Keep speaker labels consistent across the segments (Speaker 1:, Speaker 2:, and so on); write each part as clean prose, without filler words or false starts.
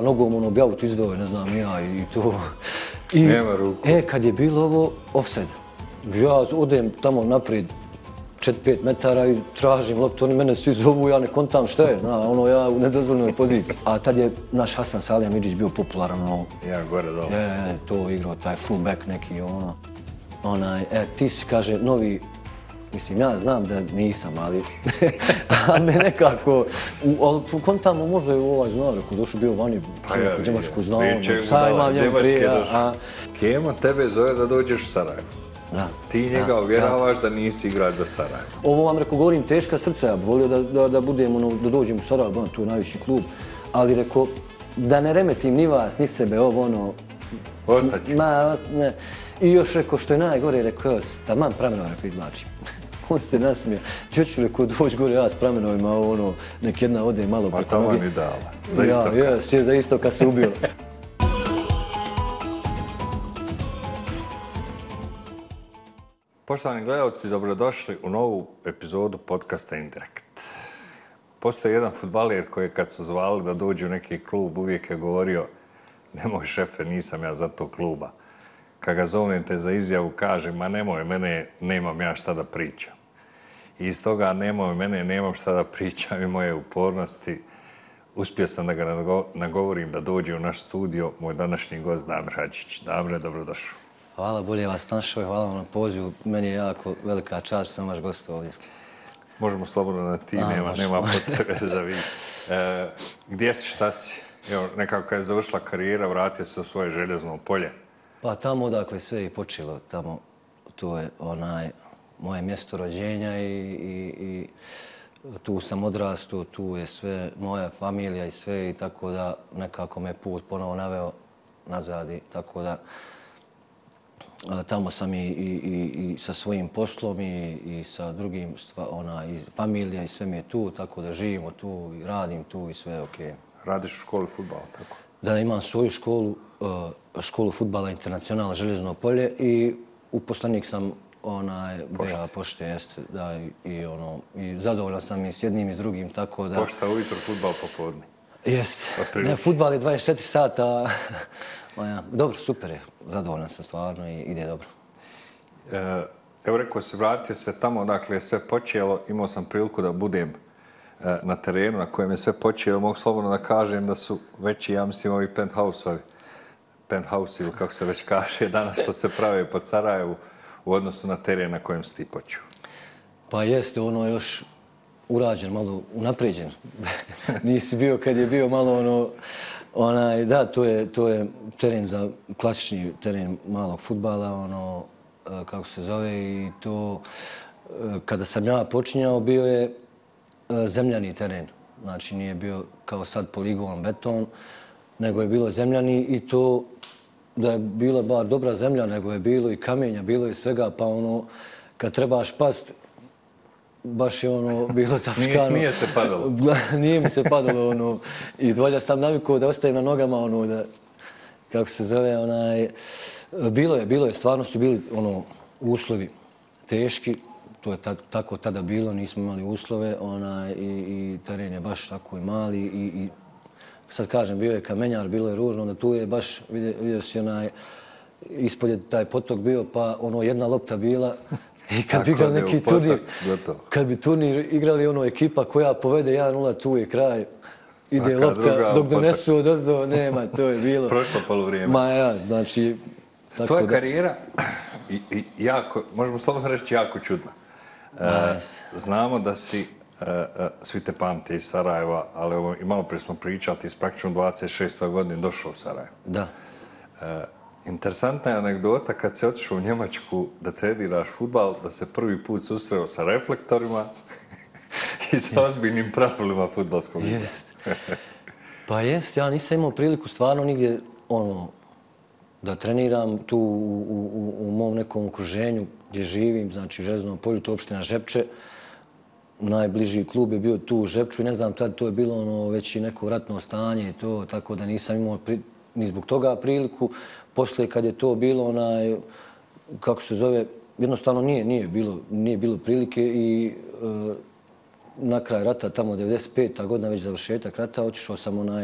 Speaker 1: nogom ono bi auto izveo, ne znam ja i to.
Speaker 2: Nema ruku.
Speaker 1: Kad je bilo ovo offside, ja odem tamo naprijed 4-5 metara i tražim loptu, oni mene svi zovu, ja ne kontam šta je, ono ja u nedozvoljnoj poziciji. A tad je naš Hasan Salihamidzić bio popularan, ono...
Speaker 2: Ja, gore dole.
Speaker 1: To igrao, taj fullback neki, ono... ti si, kaže, novi... Mislim, ja znam da nisam, ali me nekako... Kontamo možda je u znao, rekao, došao bio vani, u Njemačku znao, šta imam njemu prije,
Speaker 2: Kemo tebe zove da dođeš u Sarajevo. Ti njega uvjeravaš da nisi igrač za Sarajevo.
Speaker 1: Ovo vam, rekao, govorim teška srca, ja bih volio da da dođem u Sarajevo, tu je najveći klub, ali rekao, da ne remetim ni vas, ni sebe,
Speaker 2: Ostaću.
Speaker 1: I još rekao, što je najgore, rekao, taman pramenom, rekao, izvlačim. On se nasmija. Čeću, rekao, doći gore ja s pramenovima, nek jedna ode malo preko noge.
Speaker 2: Pa taman ideala. Za istoka.
Speaker 1: Ja, za istoka se ubio.
Speaker 2: Poštovani gledalci, dobrodošli u novu epizodu podcasta Indirekt. Postoji jedan fudbaler koji kad su zvali da dođe u neki klub uvijek je govorio nemoj šefe, nisam ja za to kluba. Kad ga zovnete za izjavu kaže ma nemoj mene, nemam ja šta da pričam. I iz toga nemoj mene, nemam šta da pričam i moje upornosti. Uspio sam da ga nagovorim da dođe u naš studio moj današnji gost Damir Hadžić. Damire, dobrodošao.
Speaker 1: Hvala, bolje vas našao i hvala vam na pozivu. Meni je jako velika čast što sam vaš gost ovdje.
Speaker 2: Možemo slobodno na ti, nema potrebe za vi. Gdje si, šta si? Evo, nekako kad je završila karijera, vratio se u svoje željezno polje.
Speaker 1: Pa tamo odakle sve i počelo. Tamo, to je moje mjesto rođenja i tu sam odrastao, tu je sve moja familija i sve i tako da nekako me put ponovo naveo nazad i tako da tamo sam i sa svojim poslom i sa drugim i familija i sve mi je tu, tako da živimo tu i radim tu i sve je okej.
Speaker 2: Radiš u školi fudbala, tako?
Speaker 1: Da, imam svoju školu fudbala Internacionala Željezno polje i uposlenik sam BH Pošte, jeste, da, i zadovoljan sam i s jednim i s drugim, tako da...
Speaker 2: Pošta ujutro, fudbal popodne.
Speaker 1: Jeste. Ne, fudbal je 24 sata. Dobro, super je. Zadovoljan sam stvarno i ide dobro.
Speaker 2: Evo rekao si, vratio se tamo odakle je sve počelo. Imao sam priliku da budem na terenu na kojem je sve počelo. Mogu slobodno da kažem da su veći, ja mislim, ovi penthouse ili kako se već kaže danas što se prave po Sarajevu u odnosu na teren na kojem si ti počeo.
Speaker 1: Pa jeste, još urađen, malo unapređen. Nisi bio kad je bio malo da, to je teren za klasični teren malog fudbala, kako se zove, i to kada sam ja počinjao bio je zemljani teren. Znači nije bio kao sad poligon, beton, nego je bilo zemljani i to da je bila bar dobra zemlja, nego je bilo i kamenja, bilo je svega, pa kad trebaš past, baš je bilo zafrkano.
Speaker 2: Nije se padalo.
Speaker 1: Nije mi se padalo, i dvolja sam navikao da ostajem na nogama, da, kako se zove, bilo je, stvarno su bili, uslovi teški, to je tako tada bilo, nismo imali uslove, i teren je baš tako i mali, i sad kažem, bio je kamenjar, bilo je ružno, onda tu je baš, vidio si ispod je taj potok bio, pa jedna lopta bila, i kad bi igrali neki turnir, kad bi turnir igrali ekipa koja povede 1-0, tu je kraj, ide lopta, dok donesu odozdo, nema, to je bilo.
Speaker 2: Prošlo polovrijeme.
Speaker 1: Ma ja, znači...
Speaker 2: Tvoja karijera, jako, možemo slobodno reći, jako čudna. Znamo da si, svi te pamte iz Sarajeva, ali i malo prije smo pričali, ti si praktično u 26. godini došao u Sarajevo.
Speaker 1: Da.
Speaker 2: Interesantna je anegdota kad si otišao u Njemačku da treniraš fudbal, da se prvi put susreo sa reflektorima i sa ozbiljnim pravilima fudbalskog igra.
Speaker 1: Jest. Pa jest, ja nisam imao priliku stvarno nigdje da treniram tu u mom nekom okruženju gdje živim, znači u Željeznom polju, to je opština Žepče. Najbliži klub je bio tu u Žepču i ne znam, tad to je bilo već i neko ratno stanje i to, tako da nisam imao ni zbog toga priliku. Poslije kad je to bilo, kako se zove, jednostavno nije bilo prilike i na kraj rata, tamo 95. godina, već završetak rata, otišao sam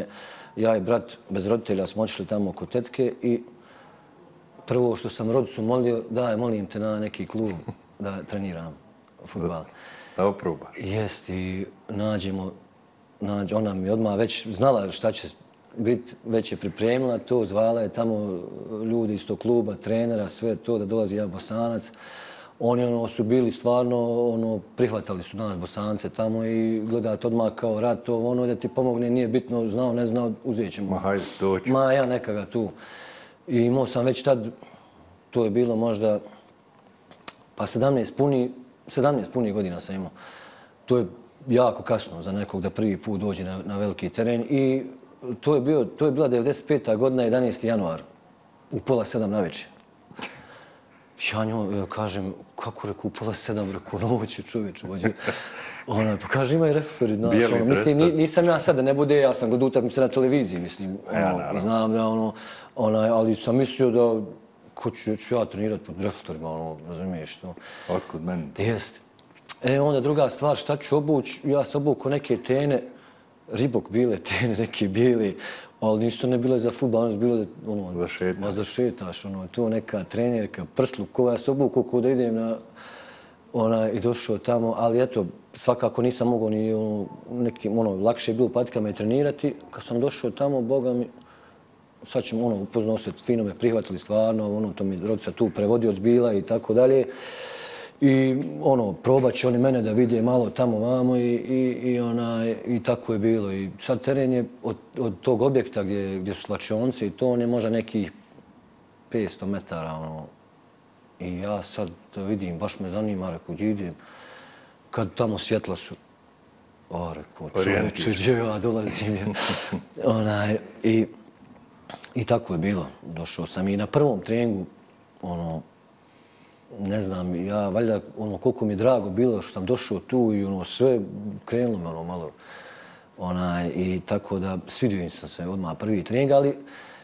Speaker 1: ja i brat bez roditelja smo otišli tamo kod tetke i prvo što sam rodicu molio, daj, molim te na neki klub da treniram fudbal.
Speaker 2: Da oprobaš.
Speaker 1: Jest, i ona mi odmah već znala šta će biti, već je pripremila to, zvala je tamo ljudi iz tog kluba, trenera, sve to, da dolazi jedan Bosanac. Oni su bili stvarno, prihvatali su nas Bosance tamo i gledati odmah kao rat, to da ti pomogne, nije bitno, znao, ne znao, uzet ćemo.
Speaker 2: Ma hajde, dođi.
Speaker 1: Ma ja neka tu. I imao sam već tad, to je bilo možda, pa 17 punih godina sam imao. To je jako kasno za nekog da prvi put dođe na veliki teren i to je bila 95. godina, 11. januar, u 6:30 navečer. Ja njoj kažem, kako reku, u 6:30, reku, noće čovječe, vođe. Pa kaže, ima i referi, znaš, mislim, nisam ja sad da ne bude, ja sam gledao utakmice na televiziji, mislim, znam da, ali sam mislio da, ko ću ja trenirati pod reflektorima, razumiješ to.
Speaker 2: Otkud meni?
Speaker 1: Jeste. Onda druga stvar, šta ću obući, ja sam obuko neke tene, Ribok bile tene, neke bijeli, ali nisu ne bile za fudbal, one su bile da šetaš, to neka trenerka, prsluk, koja se obuku ko da idem i došao tamo, ali eto, svakako nisam mogao ni nekim, lakše je bilo u patikama i trenirati. Kad sam došao tamo, Boga mi, sad ćemo upoznao se, fino me prihvatili stvarno, to mi rodica tu prevodioc bila i tako dalje. I probat će oni mene da vide malo tamo vamo i tako je bilo. I sad teren je od tog objekta gdje su slačionice i to, on je možda nekih 500 metara. I ja sad da vidim, baš me zanima, rekao, gdje idem, kad tamo svjetla su. Rekao, čovječe, gdje ja dolazim. I tako je bilo. Došao sam i na prvom treningu, ne znam, ja valjda koliko mi je drago bilo što sam došao tu i sve krenulo me malo. I tako da svidio sam se odmah prvi trening, ali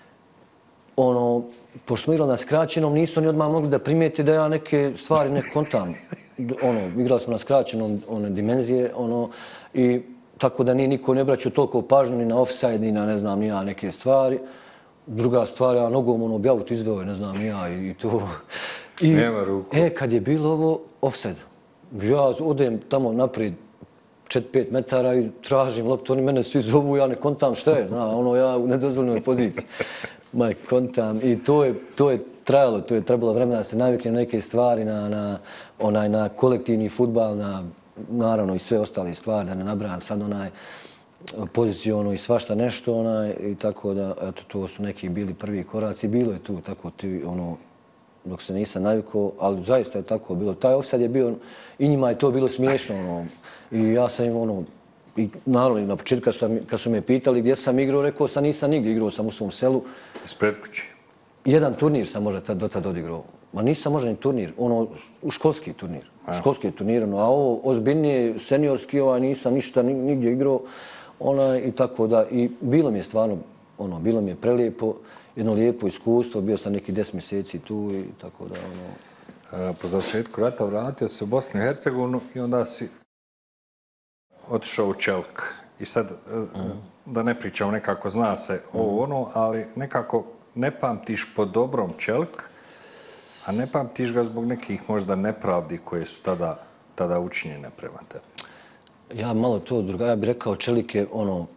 Speaker 1: pošto smo igrali na skraćenom, nisu oni odmah mogli da primijeti da ja neke stvari ne kontam. Igrali smo na skraćenom dimenzije i tako da nije niko ne braću toliko pažnju ni na offside, ni na ne znam, ni na neke stvari. Druga stvar, ja nogom objavut izveo, ne znam, ni ja i to.
Speaker 2: Nema ruku.
Speaker 1: Kad je bilo ovo offside, ja odem tamo naprijed 4-5 metara i tražim loptu, oni mene svi zovu, ja ne kontam šta je, ja u nedozvoljnoj poziciji. Kontam i to je trajalo, to je trebalo vremena da se navikne na neke stvari, na kolektivni fudbal, naravno i sve ostale stvari, da ne nabrajam sad poziciju i svašta nešto i tako da, eto, to su neki bili prvi koraci, bilo je tu tako dok se nisam navikao, ali zaista je tako bilo. Taj ofsajd je bio, i njima je to bilo smiješno, i ja sam im, i naravno na početku kad su me pitali gdje sam igrao, rekao sam nisam nigdje, igrao sam u svom selu.
Speaker 2: Ispred kuće?
Speaker 1: Jedan turnir sam možda do tad odigrao. Ma nisam možda ni turnir, školski turnir. Školski turnir, a ovo ozbiljnije, seniorski, nisam ništa nigdje igrao, i tako da, i bilo mi je stvarno, bilo mi je prelijepo, jedno lijepo iskustvo, bio sam neki 10 mjeseci tu i tako da,
Speaker 2: Po završetku rata vratio se u Bosnu i Hercegovinu i onda si otišao u Čelik. I sad, da ne pričam, nekako zna se ali nekako ne pamtiš po dobrom Čelik, a ne pamtiš ga zbog nekih možda nepravdi koje su tada učinjene prema tebi.
Speaker 1: Ja malo to drugačije, ja bih rekao Čelik je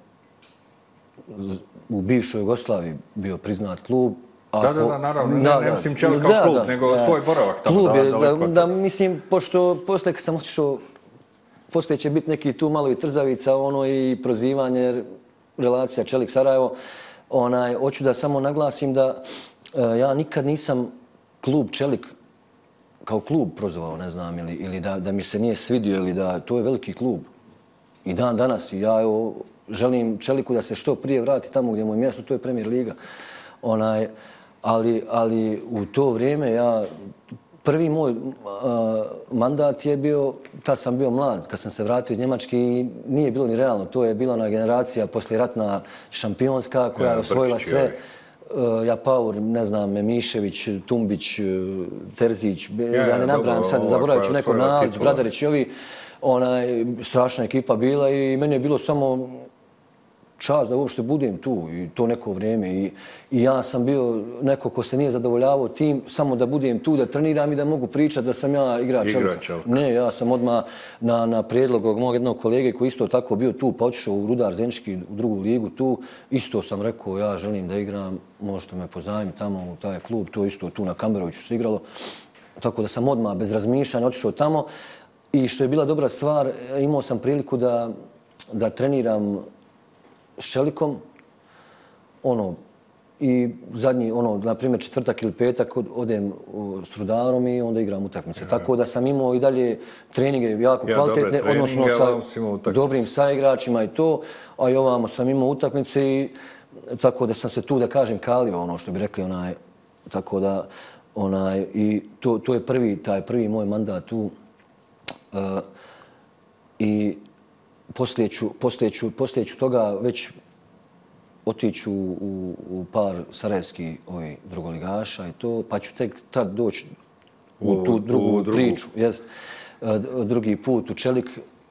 Speaker 1: u bivšoj Jugoslaviji bio priznat klub.
Speaker 2: Da, naravno, ne mislim Čelik kao klub, nego svoj boravak tamo.
Speaker 1: Klub je, da, mislim, pošto poslije kad sam otišao, poslije će biti neki tu malo i trzavica, i prozivanje, jer relacija Čelik-Sarajevo, hoću da samo naglasim da ja nikad nisam klub Čelik kao klub prozvao, ne znam, ili da mi se nije svidio, ili da to je veliki klub. I dan danas, i ja želim Čeliku da se što prije vrati tamo gdje mu je mjesto, to je Premier Liga. Ali u to vrijeme prvi moj mandat je bio, tad sam bio mlad, kad sam se vratio iz Njemačke i nije bilo ni realno. To je bila ona generacija poslijeratna šampionska koja je osvojila sve. Japaur, ne znam, Memišević, Tumbić, Terzić, ja ne nabrajam sad, zaboravit ću neko, Nalić, Bradarić i ovi. Strašna ekipa bila i meni je bilo samo čast da uopšte budem tu i to neko vrijeme. I ja sam bio neko ko se nije zadovoljavao tim, samo da budem tu, da treniram i da mogu pričati da sam ja igrač Čelika. Ne, ja sam odmah na prijedlog mog jednog kolege koji isto tako bio tu, pa otišao u Rudar Zenički, u drugu ligu tu. Isto sam rekao, ja želim da igram, možete me pozajmiti tamo u taj klub, to isto tu na Kamberoviću se igralo. Tako da sam odmah bez razmišljanja otišao tamo. I što je bila dobra stvar, imao sam priliku da treniram s Čelikom, i zadnji, na primjer, četvrtak ili petak odem s Rudarom i onda igram utakmice. Tako da sam imao i dalje treninge jako kvalitetne, odnosno sa dobrim saigračima i to, a i ovamo sam imao utakmice i tako da sam se tu, da kažem, kalio, što bi rekli, tako da, i to je taj prvi moj mandat tu. I poslije ću toga već otići u par sarajevskih drugoligaša i to, pa ću tek tad doći u tu drugu priču. Drugi put u Čelik,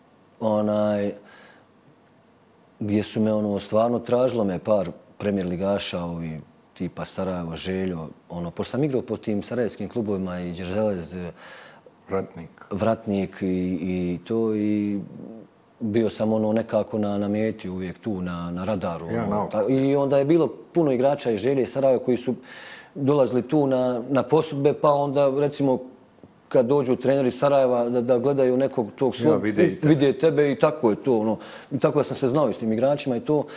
Speaker 1: gdje su me stvarno tražilo me par premijer ligaša, tipa Sarajevo, Željo, pošto sam igrao po tim sarajevskim klubovima i Đerzelez, Vratnik i to, i bio sam nekako na meti uvijek tu, na radaru. I onda je bilo puno igrača iz Želje i Sarajeva koji su dolazili tu na posudbe, pa onda recimo kad dođu treneri Sarajeva da gledaju nekog tog svog, vide tebe i tako je to. I tako da sam se znao s tim igračima i to.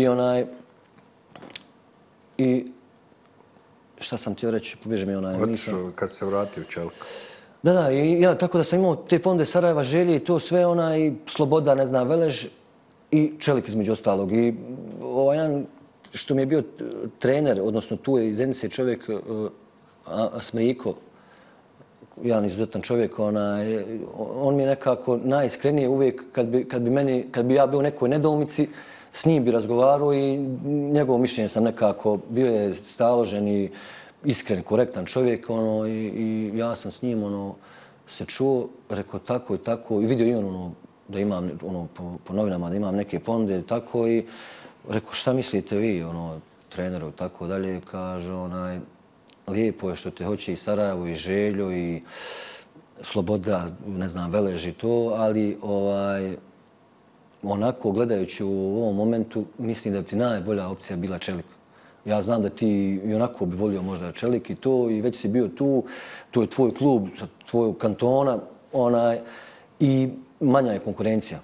Speaker 1: I šta sam htio reći, pobježe mi
Speaker 2: Otišao kad se vratio u Čelik.
Speaker 1: Da, i ja tako da sam imao te ponude Sarajeva, Želje i to sve, i Sloboda, ne znam, Velež i Čelik između ostalog. I jedan što mi je bio trener, odnosno tu je iz Zenice čovjek, Smriko, jedan izuzetan čovjek, on mi je nekako najiskrenije uvijek kad bi ja bio u nekoj nedoumici, s njim bi razgovarao i njegovo mišljenje sam nekako, bio je staložen i iskren, korektan čovjek, i ja sam s njim se čuo, rekao tako i tako, i vidio i on da imam po novinama da imam neke ponude tako, i rekao šta mislite vi, treneru i tako dalje, kaže lijepo je što te hoće i Sarajevo i Željo i Sloboda, ne znam, Velež i to, ali onako gledajući u ovom momentu mislim da bi ti najbolja opcija bila Čelik. Ja znam da ti i onako bi volio možda Čelik i to, i već si bio tu, to je tvoj klub sa tvojeg kantona, i manja je konkurencija.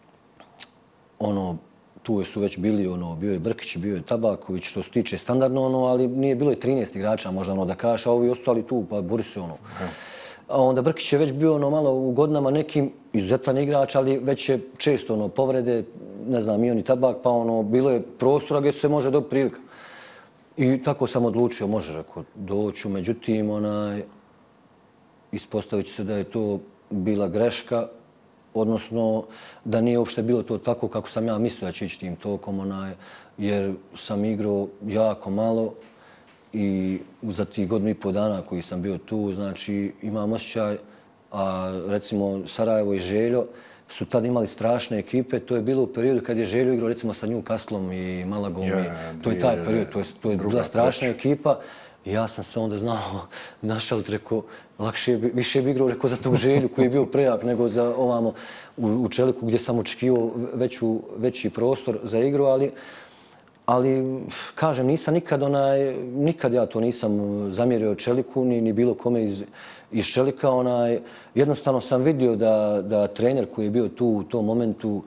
Speaker 1: Tu su već bili, bio je Brkić, bio je Tabaković, što se tiče standardno, ali nije bilo i 13 igrača možda da kažeš, a ovi ostali tu, pa bori se A onda Brkić je već bio malo u godinama nekim izuzetan igrač, ali već je često povrede, ne znam, i on i Tabak, pa bilo je prostora gdje se može dobiti prilika. I tako sam odlučio, može rekao, doću, međutim, ispostavit će se da je to bila greška, odnosno da nije uopšte bilo to tako kako sam ja mislio da će ići tim tokom, jer sam igrao jako malo i za tih godinu i pol dana koji sam bio tu, znači imam osjećaj, a recimo Sarajevo i Željo su tad imali strašne ekipe, to je bilo u periodu kad je Željo igrao recimo sa Newcastlom i Malagom, to je taj period, to je bila strašna ekipa. Ja sam se onda znao našaliti, rekao, više bi igrao za tog Želju koji je bio prejak nego za ovamo u Čeliku gdje sam očekivao veći prostor za igru, ali kažem, nisam nikad ja to nisam zamjerio Čeliku ni bilo kome iz Čelika. Jednostavno sam vidio da trener koji je bio tu u tom momentu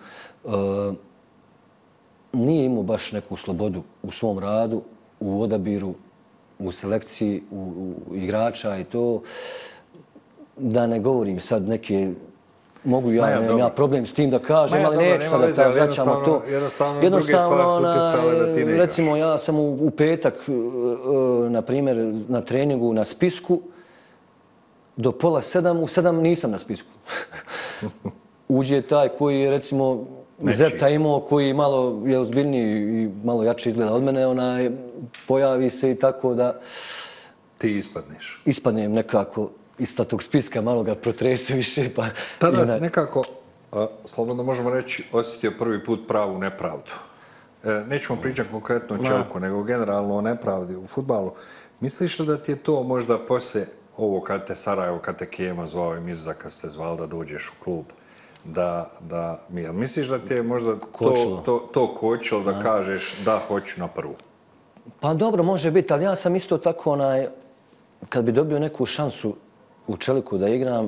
Speaker 1: nije imao baš neku slobodu u svom radu, u odabiru, u selekciji igrača i to. Da ne govorim sad neke, mogu nemam ja problem s tim da kažem, ali neću da vraćamo to.
Speaker 2: Jednostavno, druge stvari su utjecale da ti ne igraš.
Speaker 1: Recimo, ja sam u petak, na primjer, na treningu na spisku, do 6:30, u 7 nisam na spisku. Uđe taj koji je, recimo, Zeta imao, koji malo je ozbiljniji i malo jače izgleda od mene, pojavi se i tako da...
Speaker 2: Ti ispadneš.
Speaker 1: Ispadnem nekako iz tog spiska, malo ga protrese više, pa...
Speaker 2: Tada si nekako, slobodno možemo reći, osjetio prvi put pravu nepravdu. nećemo pričati konkretno o Čeliku, nego generalno o nepravdi u fudbalu. Misliš li da ti je to možda poslije ovo kad te Sarajevo, kad te Kijema zvao i Mirza, kad ste zvali da dođeš u klub, misliš da ti je možda to kočilo da kažeš da hoću na prvu?
Speaker 1: Pa dobro, može biti, ali ja sam isto tako kad bi dobio neku šansu u Čeliku da igram,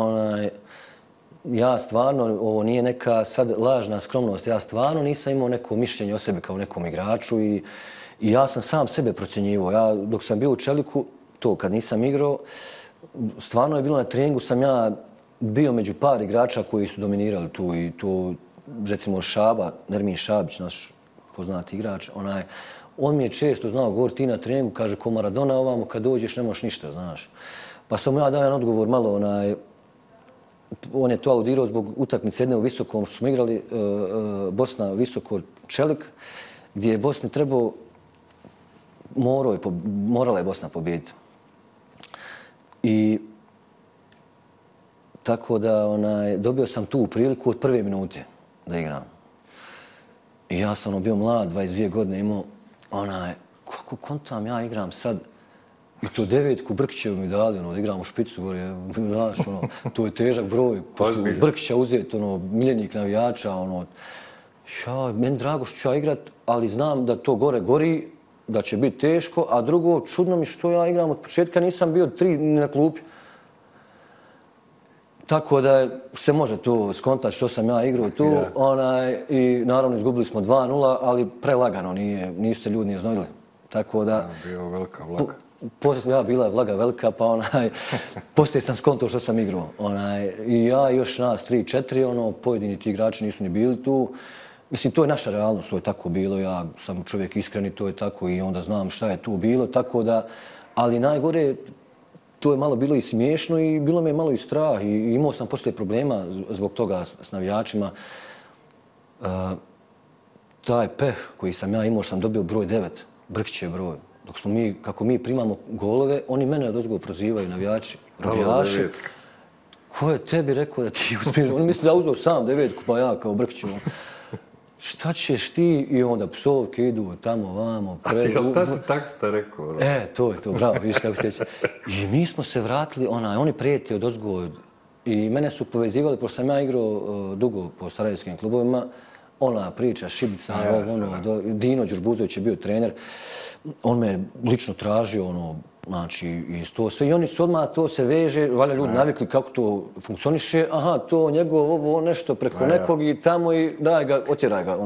Speaker 1: ja stvarno, ovo nije neka sad lažna skromnost, ja stvarno nisam imao neko mišljenje o sebi kao nekom igraču i ja sam sam sebe procjenjivao. Ja dok sam bio u Čeliku, to kad nisam igrao, stvarno je bilo na treningu, sam ja bio među par igrača koji su dominirali tu i to, recimo Šaba, Nermin Šabić, naš poznati igrač, on mi je često znao govoriti ti na treningu, kaže ko Maradona ovamo, kad dođeš ne možeš ništa, znaš. Pa sam ja dao jedan odgovor malo, on je to aludirao zbog utakmice jedne u Visokom što smo igrali, Bosna Visoko Čelik, gdje je Bosni trebao, morala je Bosna pobijediti. I tako da dobio sam tu priliku od prve minute da igram. I ja sam bio mlad, 22 godine, imao kako kontam ja igram sad, i to 9 Brkićevu mi dali, da igram u špicu gore, znaš, to je težak broj, Brkića uzeti, miljenik navijača, meni drago što ću ja igrat, ali znam da to gore gori, da će biti teško, a drugo, čudno mi što ja igram od početka, nisam bio 3 na klupi. Tako da se može to skontati što sam ja igrao tu i naravno izgubili smo 2-0, ali prelagano, nisu se ljudi ni oznojili. Tako da...
Speaker 2: Bio velika vlaga.
Speaker 1: Ja bila je vlaga velika, pa poslije sam skontao što sam igrao. I ja i još nas 3-4, pojedini ti igrači nisu ni bili tu. Mislim, to je naša realnost, to je tako bilo, ja sam čovjek iskren i to je tako i onda znam šta je tu bilo, tako da, ali najgore, to je malo bilo i smiješno i bilo me malo i strah i imao sam poslije problema zbog toga s navijačima. Taj peh koji sam ja imao, sam dobio broj 9, Brkićev broj. Dok smo kako mi primamo golove, oni mene odozgo prozivaju, navijači. Ko je tebi rekao da ti uspiješ? Oni misle da uzeo sam 9, pa ja kao Brkiću. Šta ćeš ti? I onda psovke idu tamo, vamo.
Speaker 2: Tako ste rekao.
Speaker 1: To je to, bravo, vidiš kako se sjeća. I mi smo se vratili, oni prijeti odozgo. I mene su povezivali, pošto sam ja igrao dugo po sarajevskim klubovima, ona priča, Šibica, Dino Đurbuzović je bio trener. On me lično tražio, znači, i to sve. I oni su odmah, to se veže, valjda ljudi navikli kako to funkcioniše. Aha, to njegov, ovo nešto preko nekog i tamo i daj ga, otjeraj ga,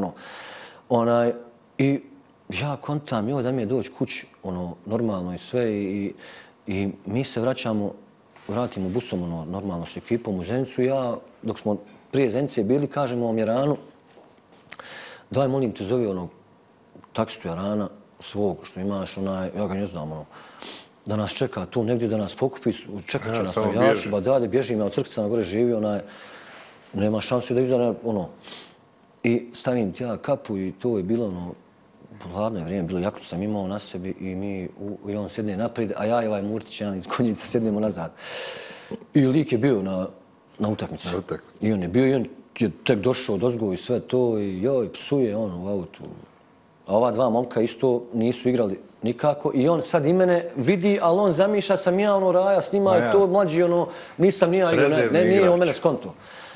Speaker 1: I ja kontam, joj, da mi je doći kući, normalno i sve. I mi se vratimo busom, normalno s ekipom u Zenicu. Ja, dok smo prije Zenice bili, kažemo o Mjeranu, daj, molim te, zovi taksistu Jarana, svog što imaš, ja ga ne znam, da nas čeka tu negdje, da nas pokupi, čekat će nas navijači, ba da bježim, ja od Crkvca na gore živi, nema šansu da izdane, I stavim ti ja kapu i to je bilo, hladno je vrijeme, bilo jaknu sam imao na sebi i on sjedne naprijed, a ja i ovaj Murtić, jedan iz Konjica, sjednemo nazad. I lik je bio na utakmici. I on je bio, i on je tek došao od ozgo i sve to, i joj, psuje on u autu. A ova dva momka isto nisu igrali nikako i on sad i mene vidi, ali on zamišlja sam ja raja s njima i to mlađi nisam ni ja igrao, nije on mene skonto.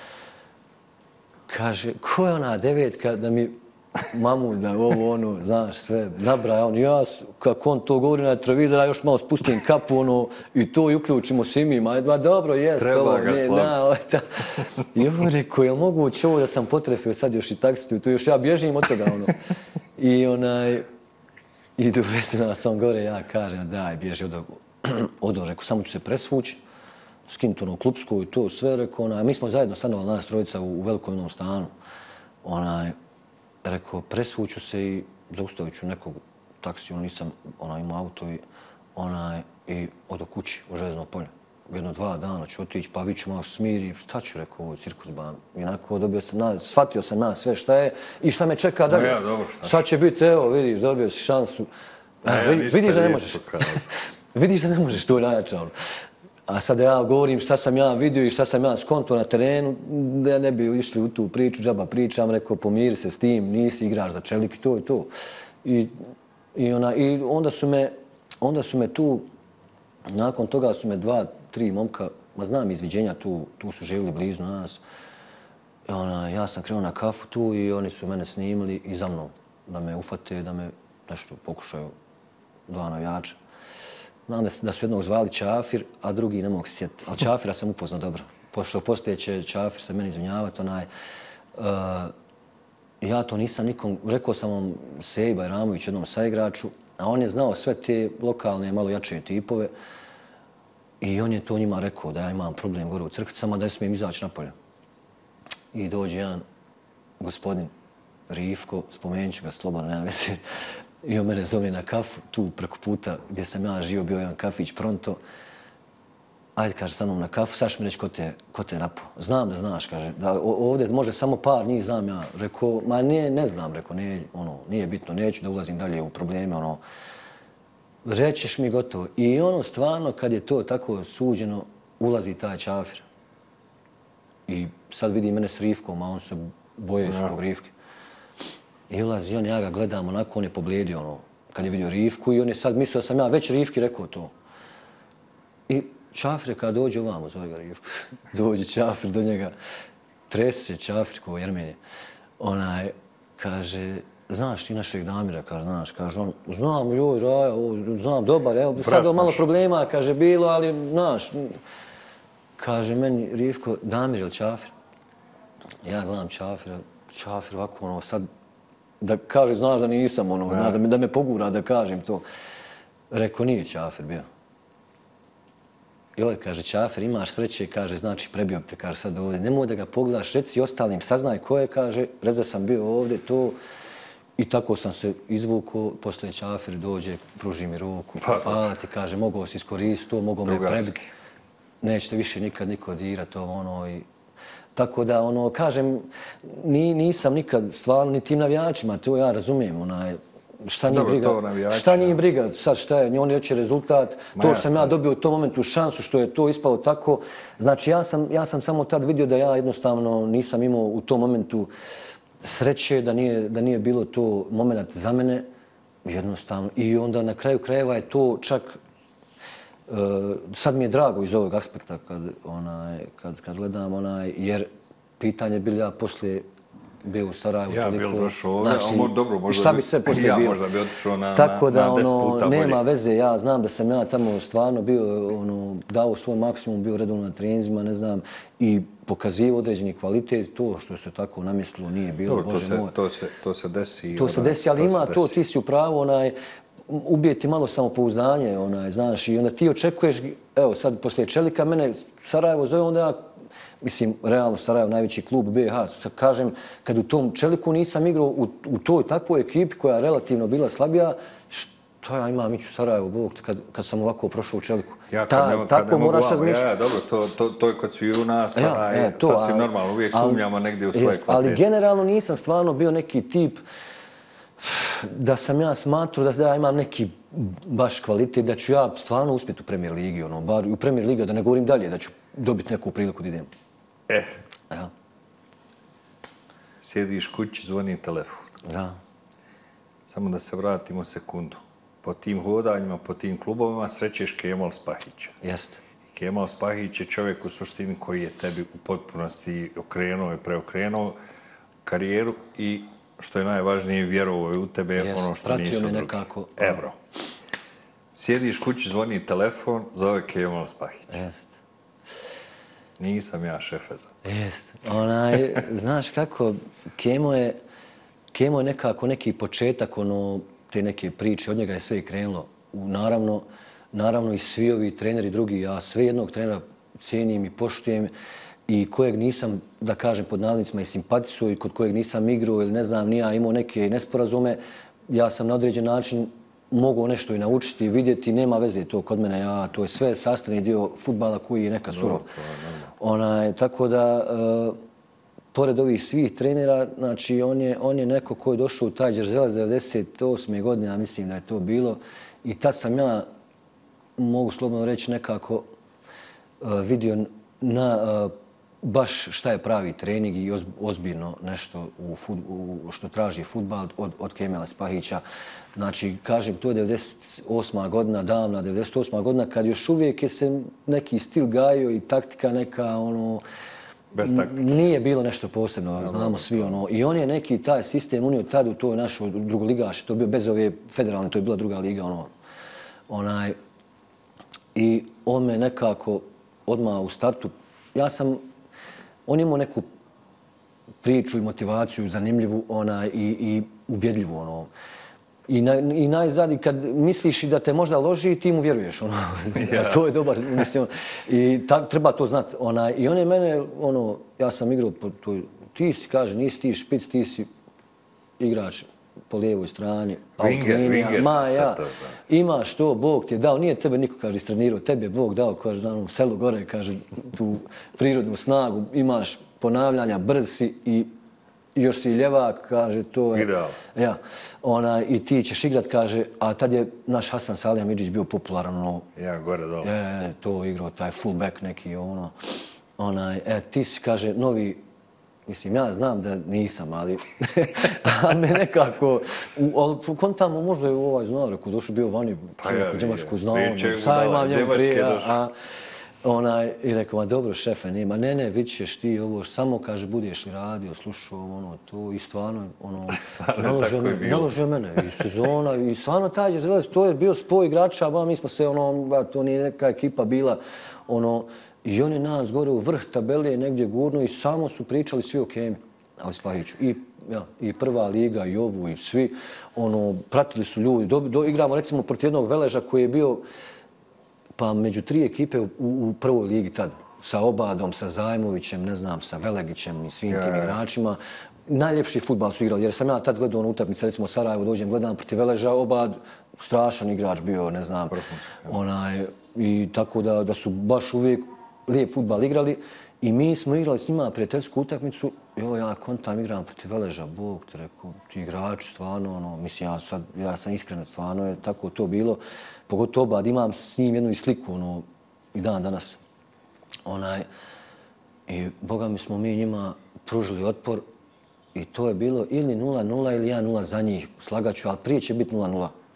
Speaker 1: Kaže, ko je ona 9 da mi mamu da ovo znaš sve, nabraja ja, kako on to govori na televizor, ja još malo spustim kapu i to i uključimo svi mi, ma dobro, jest,
Speaker 2: treba ga slaviti.
Speaker 1: I on rekao, je li moguće ovo da sam potrefio sad još i taksitu i tu još ja bježim od toga, I dovesti nas on gore, ja kažem, daj, bježi odo, rekao, samo ću se presvući, skinuti klupsku i to sve, rekao, mi smo zajedno stanovali nas trojica u velikom jednom stanu, rekao, presvuću se i zaustavit ću nekog taksiju, nisam imao auto i odo kući u Željezno polje. 1-2 dana ću otići, pa vi ću malo smiri, šta ću, rekao, ovo cirkus ban. Inako shvatio sam ja sve šta je i šta me čeka dalje. Sad će biti, evo, vidiš, dobio si šansu. Vidiš da ne možeš. Vidiš da ne možeš, to je najjača. A sad ja govorim šta sam ja vidio i šta sam ja skonto na terenu, da ne bi išli u tu priču, džaba pričam, rekao pomiri se s tim, nisi igrač za Čelik i to i to. I onda su me tu, nakon toga su me 2-3 momka, ma znam izviđenja tu su živjeli blizu nas. Ja sam krenuo na kafu tu i oni su mene snimili i za mnom da me ufate, da me nešto pokušaju, 2 navijača. Znam da su jednog zvali Čafir, a drugi ne mogu se sjetiti. Ali Čafira sam upoznao dobro. Pošto poslije će Čafir se meni izvinjavati, ja to nisam nikom, rekao sam vam Seji Bajramović, jednom saigraču, a on je znao sve te lokalne, malo jače tipove i on je to njima rekao da ja imam problem gore u Crkvicama, da ne smijem izaći napolje. I dođe jedan gospodin Rifko, spomenut ću ga slobodno, nema veze, i on mene zove na kafu, tu preko puta gdje sam ja živio, bio jedan kafić Pronto. Ajde, kaže, sa mnom na kafu, sad ćeš mi reći ko te napao. Znam da znaš, kaže, da ovdje može samo par njih, znam ja. Rekao, ma ne znam, rekao, nije bitno, neću da ulazim dalje u probleme, rećeš mi gotovo. I stvarno, kad je to tako suđeno, ulazi taj Čafir. I sad vidi mene s Rifkom, a on se boje svog Rifke. I ulazi on, ja ga gledam, onako on je pobledio, kad je vidio Rifku i on je sad mislio da sam ja već Rifki rekao to. I Čafir kada dođe ovamo, zove ga Rifku, dođe Čafir do njega, trese se Čafir ko Jermenje. Kaže, znaš ti našeg Damira, kaže on, znam, joj, Raja, znam, dobar, evo, sad malo problema, kaže, bilo, ali, znaš, kaže meni Rifko, Damir ili Čafir? Ja gledam Čafira, Čafir ovako, sad, da kaže, znaš da nisam, da me pogura da kažem to. Rekao, nije Čafir bio. Joj, kaže, Čafir, imaš sreće, kaže, znači, prebio bi te, kaže, sad ovdje. Nemoj da ga pogledaš, reci ostalim, saznaj ko je, kaže, reci da sam bio ovdje, to. I tako sam se izvukao, poslije Čafir dođe, pruži mi ruku, hvala ti, kaže, mogao si iskoristiti to, mogao me prebiti. Nećete više nikad niko dirati ovo, i... Tako da, kažem, nisam nikad, stvarno, ni tim navijačima, to ja razumijem, šta nije briga, sad šta je, on reče rezultat, to što sam ja dobio u tom momentu šansu, što je to ispalo tako. Znači, ja sam samo tad vidio da ja jednostavno nisam imao u tom momentu sreće, da nije bilo to moment za mene, jednostavno. I onda na kraju krajeva je to čak, sad mi je drago iz ovog aspekta kad gledam, jer pitanje bilo ja poslije bio u Sarajevu.
Speaker 2: Ja bil došao ovdje, ali dobro,
Speaker 1: možda bi sve poslije bio.
Speaker 2: Ja možda bi otišao na 10
Speaker 1: Tako da,
Speaker 2: puta bolje.
Speaker 1: nema veze, ja znam da sam ja tamo stvarno bio, dao svoj maksimum, bio redovno na treninzima, ne znam, i pokazivao određeni kvalitet, to što se tako namislilo nije bilo, Bože moj.
Speaker 2: To se desi.
Speaker 1: To se desi, ali ima to, ti si u pravu, ubijeti malo samopouzdanje, znaš, i onda ti očekuješ, evo sad poslije Čelika mene Sarajevo zove, onda ja, mislim, realno Sarajevo, najveći klub BiH, kažem, kad u tom Čeliku nisam igrao u toj takvoj ekipi koja je relativno bila slabija, što ja imam ići u Sarajevo, Bog, kad sam ovako prošao u Čeliku. Tako moraš razmišljati.
Speaker 2: Dobro, to je kod svi u nas, sasvim normalno, uvijek sumnjamo negdje u svoje kvalitete.
Speaker 1: Ali generalno nisam stvarno bio neki tip da sam ja smatrao da ja imam neki baš kvalitet, da ću ja stvarno uspjeti u Premier Ligi, bar u Premier Ligi, da ne govorim dalje, da ću dobiti neku priliku da idem.
Speaker 2: Sjediš kući, zvoni telefon.
Speaker 1: Da.
Speaker 2: Samo da se vratimo sekundu. Po tim hodanjima, po tim klubovima srećeš Kemal Spahića.
Speaker 1: Jeste.
Speaker 2: Kemal Spahić je čovjek u suštini koji je tebi u potpunosti okrenuo i preokrenuo karijeru i što je najvažnije, vjerovao je u tebe, ono što nisu drugi.
Speaker 1: Nekako.
Speaker 2: Ebro. Sjediš kući, zvoni telefon, zove Kemal Spahić.
Speaker 1: Jeste.
Speaker 2: Nisam ja šefe za to.
Speaker 1: Jeste. Znaš kako, Kemo je nekako neki početak te neke priče, od njega je sve i krenulo. Naravno i svi ovi treneri drugi, ja sve jednog trenera cijenim i poštujem i kojeg nisam, da kažem pod navodnicima, i simpatisuo i kod kojeg nisam igrao ili ne znam, nija imao neke nesporazume, ja sam na određen način mogao nešto i naučiti i vidjeti, nema veze to kod mene, to je sve sastavni dio fudbala koji je neka surov. Tako da, pored ovih svih trenera, znači on je neko koji je došao u taj Đerzelac 98. godine, ja mislim da je to bilo, i tad sam ja, mogu slobodno reći, nekako vidio baš šta je pravi trening i ozbiljno nešto što traži fudbal od Kemela Spahića. Znači, kažem, to je 98. godina, davna 98. godina, kad još uvijek je se neki stil gajio i taktika neka,
Speaker 2: bez taktike.
Speaker 1: Nije bilo nešto posebno, znamo svi, I on je neki taj sistem unio tad u toj našoj drugoligaši, to je bio bez ove federalne, to je bila druga liga, I on me nekako odmah u startu, on imao neku priču i motivaciju zanimljivu i ubjedljivu. I najzad, kad misliš i da te možda loži, ti mu vjeruješ. To je dobar, mislim. I treba to znati. I on je mene, ja sam igrao po toj, ti si, kaže, nisi ti špic, ti si igrač po lijevoj strani.
Speaker 2: Winger
Speaker 1: ja, imaš to, Bog ti je dao. Nije tebe niko, kaže, istrenirao. Tebe je Bog dao, kaže, u selu gore, kaže, tu prirodnu snagu. Imaš ponavljanja, brz si i još si ljevak, kaže, to je...
Speaker 2: Ideal.
Speaker 1: Ja. I ti ćeš igrat, kaže, a tad je naš Hasan Salihamidzić bio popularan,
Speaker 2: Ja, gore dole.
Speaker 1: To igrao, taj fullback neki, ti si, kaže, novi, mislim, ja znam da nisam, ali me nekako, kontamo možda je znao, rekao, došao bio vani, čovjek u Njemačku, znao, šta imam njemu prije, I rekao, ma dobro, šefe, nema, ne, vidit ćeš ti ovo, samo, kaže, budeš li radio, slušao, to, i stvarno, naložio mene, i sezona, i stvarno taj Đerzelec, to je bio spoj igrača, mi smo se, to nije neka ekipa bila, i on je nas gore u vrh tabele negdje gurno i samo su pričali svi o Kemi, ali Spahiću, i prva liga, i ovu, i svi, pratili su ljudi, igramo, recimo, protiv jednog Veleža koji je bio pa među 3 ekipe u prvoj ligi tad, sa Obadom, sa Zajmovićem, ne znam, sa Velegićem i svim tim igračima. Najljepši fudbal su igrali, jer sam ja tad gledao na utakmice, recimo Sarajevo, dođem, gledam protiv Veleža, Obad, strašan igrač bio, ne znam. I tako da su baš uvijek lijep fudbal igrali i mi smo igrali s njima prijateljsku utakmicu i ja kontam igram protiv Veleža, Bog te rekao, ti igrači stvarno, mislim, ja sam iskren, stvarno je tako to bilo. Pogotovo Obad, imam s njim jednu sliku, i dan danas. I boga mi smo mi njima pružili otpor i to je bilo ili 0-0 ili 1-0 za njih, slagaću, ali prije će biti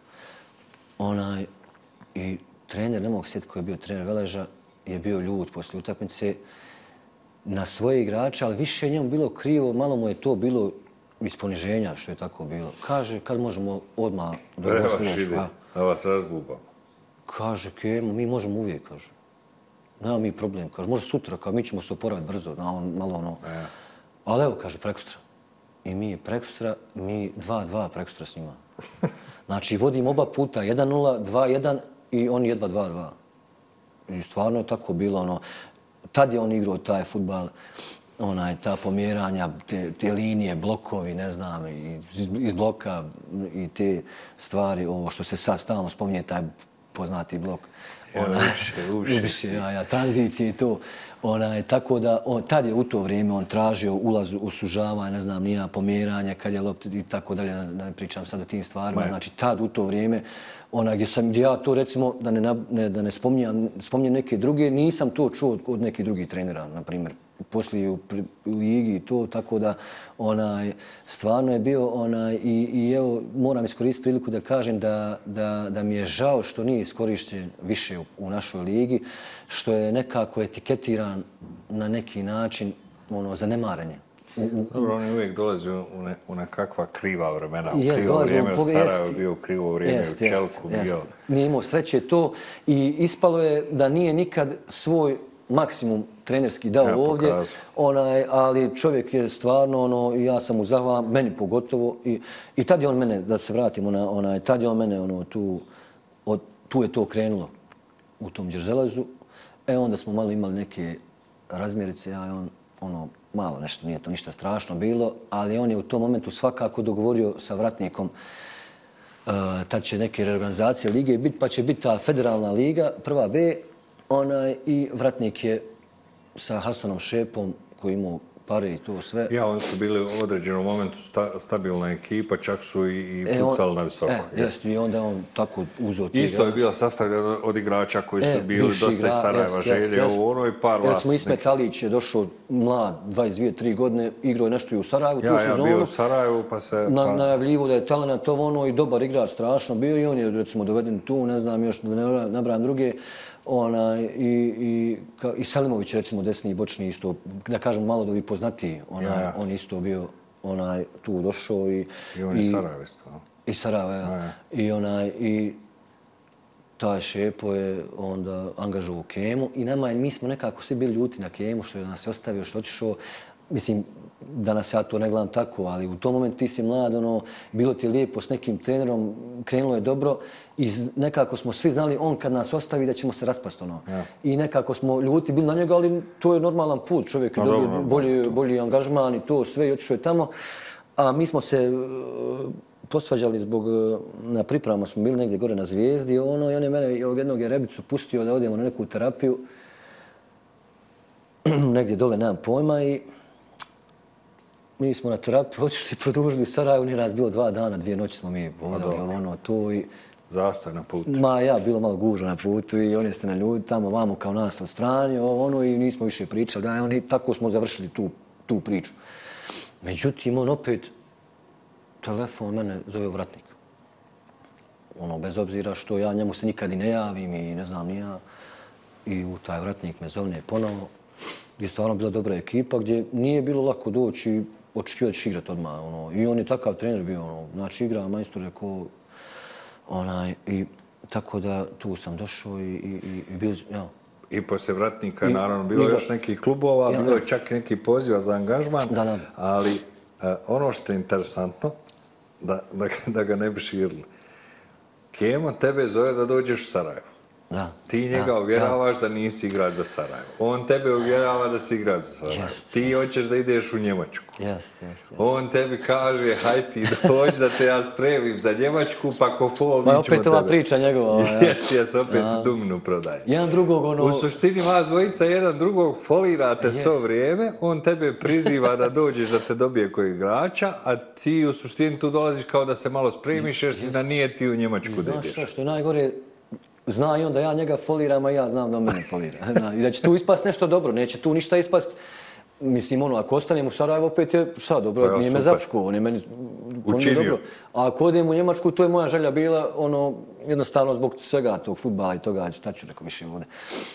Speaker 1: 0-0. I trener, ne mogu sjetiti koji je bio trener Veleža, je bio ljud poslije utakmice na svoje igrače, ali više njemu bilo krivo, malo mu je to bilo iz poniženja što je tako bilo. Kaže, kad možemo odmah
Speaker 2: da sljedeću. Da vas razbubamo.
Speaker 1: Kaže, Kemo, mi možemo uvijek, kaže. Nema mi problem, kaže, može sutra, kaže, mi ćemo se oporaviti brzo, malo Ali evo, kaže, prekosutra. I mi prekosutra, mi 2-2 prekosutra s njima. Znači, vodim oba puta, 1-0, 2-1 i on jedva 2-2. I stvarno je tako bilo, tad je on igrao taj fudbal, ta pomjeranja, te linije, blokovi, ne znam, iz bloka i te stvari, ovo što se sad stalno spominje, taj poznati blok.
Speaker 2: Uši.
Speaker 1: Tranzicije i to. Tako da, tad je u to vrijeme on tražio ulaz u sužavanje, ne znam, nija pomjeranja, kad je lopta i tako dalje, da ne pričam sad o tim stvarima. Znači, tad u to vrijeme, gdje ja to, recimo, da ne spominjem neke druge, nisam to čuo od nekih drugih trenera, na primjer, poslije u ligi i to, tako da stvarno je bio i evo, moram iskoristiti priliku da kažem da mi je žao što nije iskorišten više u našoj ligi, što je nekako etiketiran na neki način zanemarenje.
Speaker 2: Dobro, oni uvijek dolaze u nekakva kriva vremena. U krivo vrijeme u Sarajevo bio, u krivo vrijeme u Čelku bio.
Speaker 1: Nije imao sreće to i ispalo je da nije nikad svoj maksimum trenerski dao ovdje, ali čovjek je stvarno, ja sam mu zahvalan, meni pogotovo, i tad je on mene, da se vratimo tad je on mene, tu je to krenulo u tom Đerzelezu, onda smo malo imali neke razmjerice, ja i on, malo nešto, nije to ništa strašno bilo, ali on je u tom momentu svakako dogovorio sa Vratnikom, tad će neke reorganizacije lige biti, pa će biti ta federalna liga, prva B, i Vratnik je sa Hasanom Šepom, koji imao pare i to sve.
Speaker 2: Ja, oni su bili u određenom momentu stabilna ekipa, čak su i pucali na visoko.
Speaker 1: Jeste, i onda on tako uzeo ti
Speaker 2: isto je bio sastavljen od igrača koji su bili dosta iz Sarajeva, Želje, ono i par vas.
Speaker 1: Recimo Ismet Alić je došao mlad, 22-3 godine, igrao je nešto i u Sarajevu tu sezonu.
Speaker 2: Ja bio u Sarajevu pa se...
Speaker 1: Najavljivo da je talent ono i dobar igrač, strašno bio i on je recimo doveden tu, ne znam još da ne nabrajam druge. I Selimović, recimo, desni i bočni isto, da kažem malo da vi poznatiji, on isto bio tu došao i...
Speaker 2: I on je Sarajevo isto.
Speaker 1: I Sarajevo, ja. I taj Šepo je onda angažovao Kemu i mi smo nekako svi bili ljuti na Kemu što je nas je ostavio, što je otišao. Mislim, danas ja to ne gledam tako, ali u tom momentu ti si mlad, bilo ti je lijepo s nekim trenerom, krenulo je dobro i nekako smo svi znali on kad nas ostavi da ćemo se raspasti. I nekako smo ljuti bili na njega, ali to je normalan put. Čovjek je dobio bolji angažman i to sve i otišao je tamo. A mi smo se posvađali zbog, na pripravama smo bili negdje gore na Zvijezdi i on je mene ovog jednog je Rebicu pustio da odemo na neku terapiju. Negdje dole, nemam pojma i mi smo na terapiju otišli, produžili u Sarajevu, nije nas bilo 2 dana, 2 noći smo mi vodali to i...
Speaker 2: Zastoj na putu.
Speaker 1: Bilo malo gužva na putu i oni ste na ljudi tamo, vamo kao nas od strani, i nismo više pričali. I tako smo završili tu priču. Međutim, on opet, telefon mene zove vratnik. Bez obzira što ja njemu se nikad i ne javim i ne znam ni ja. I u taj vratnik me zovne ponovo. Gdje je stvarno bila dobra ekipa, gdje nije bilo lako doći i očekivati da će igrati odmah. I on je takav trener bio. Znači, igra majstor rekao... I tako da tu sam došao i bili...
Speaker 2: I poslije vratnika, naravno, bilo još nekih klubova, bilo je čak neki poziva za angažman. Ali ono što je interesantno, da ga ne bi širili, Kemo tebe zove da dođeš u Sarajevo. Ti njega uvjeravaš da nisi igrač za Sarajevo. On tebe uvjerava da si igrač za Sarajevo. Ti hoćeš da ideš u Njemačku. On tebi kaže, haj ti dođi da te ja spremim za Njemačku, pa ko fol, mi ćemo tebe.
Speaker 1: Opet ova priča njegova.
Speaker 2: Jes, opet Duminu prodaje.
Speaker 1: Jedan drugog
Speaker 2: U suštini vas dvojica jedan drugog folirate svo vrijeme, on tebe priziva da dođeš da te dobije koji igrača, a ti u suštini tu dolaziš kao da se malo spremiš jer si da nije ti u Njemačku da ideš.
Speaker 1: Znaš što je najgore, zna i on da ja njega foliram, a ja znam da on mene folira. I da će tu ispast nešto dobro, neće tu ništa ispast. Mislim, ako ostanem u Sarajevo, opet je šta dobro, nije me zapško, on je meni dobro. A ako odem u Njemačku, to je moja želja bila, jednostavno zbog svega tog fudbala i toga, šta ću rekao više vode.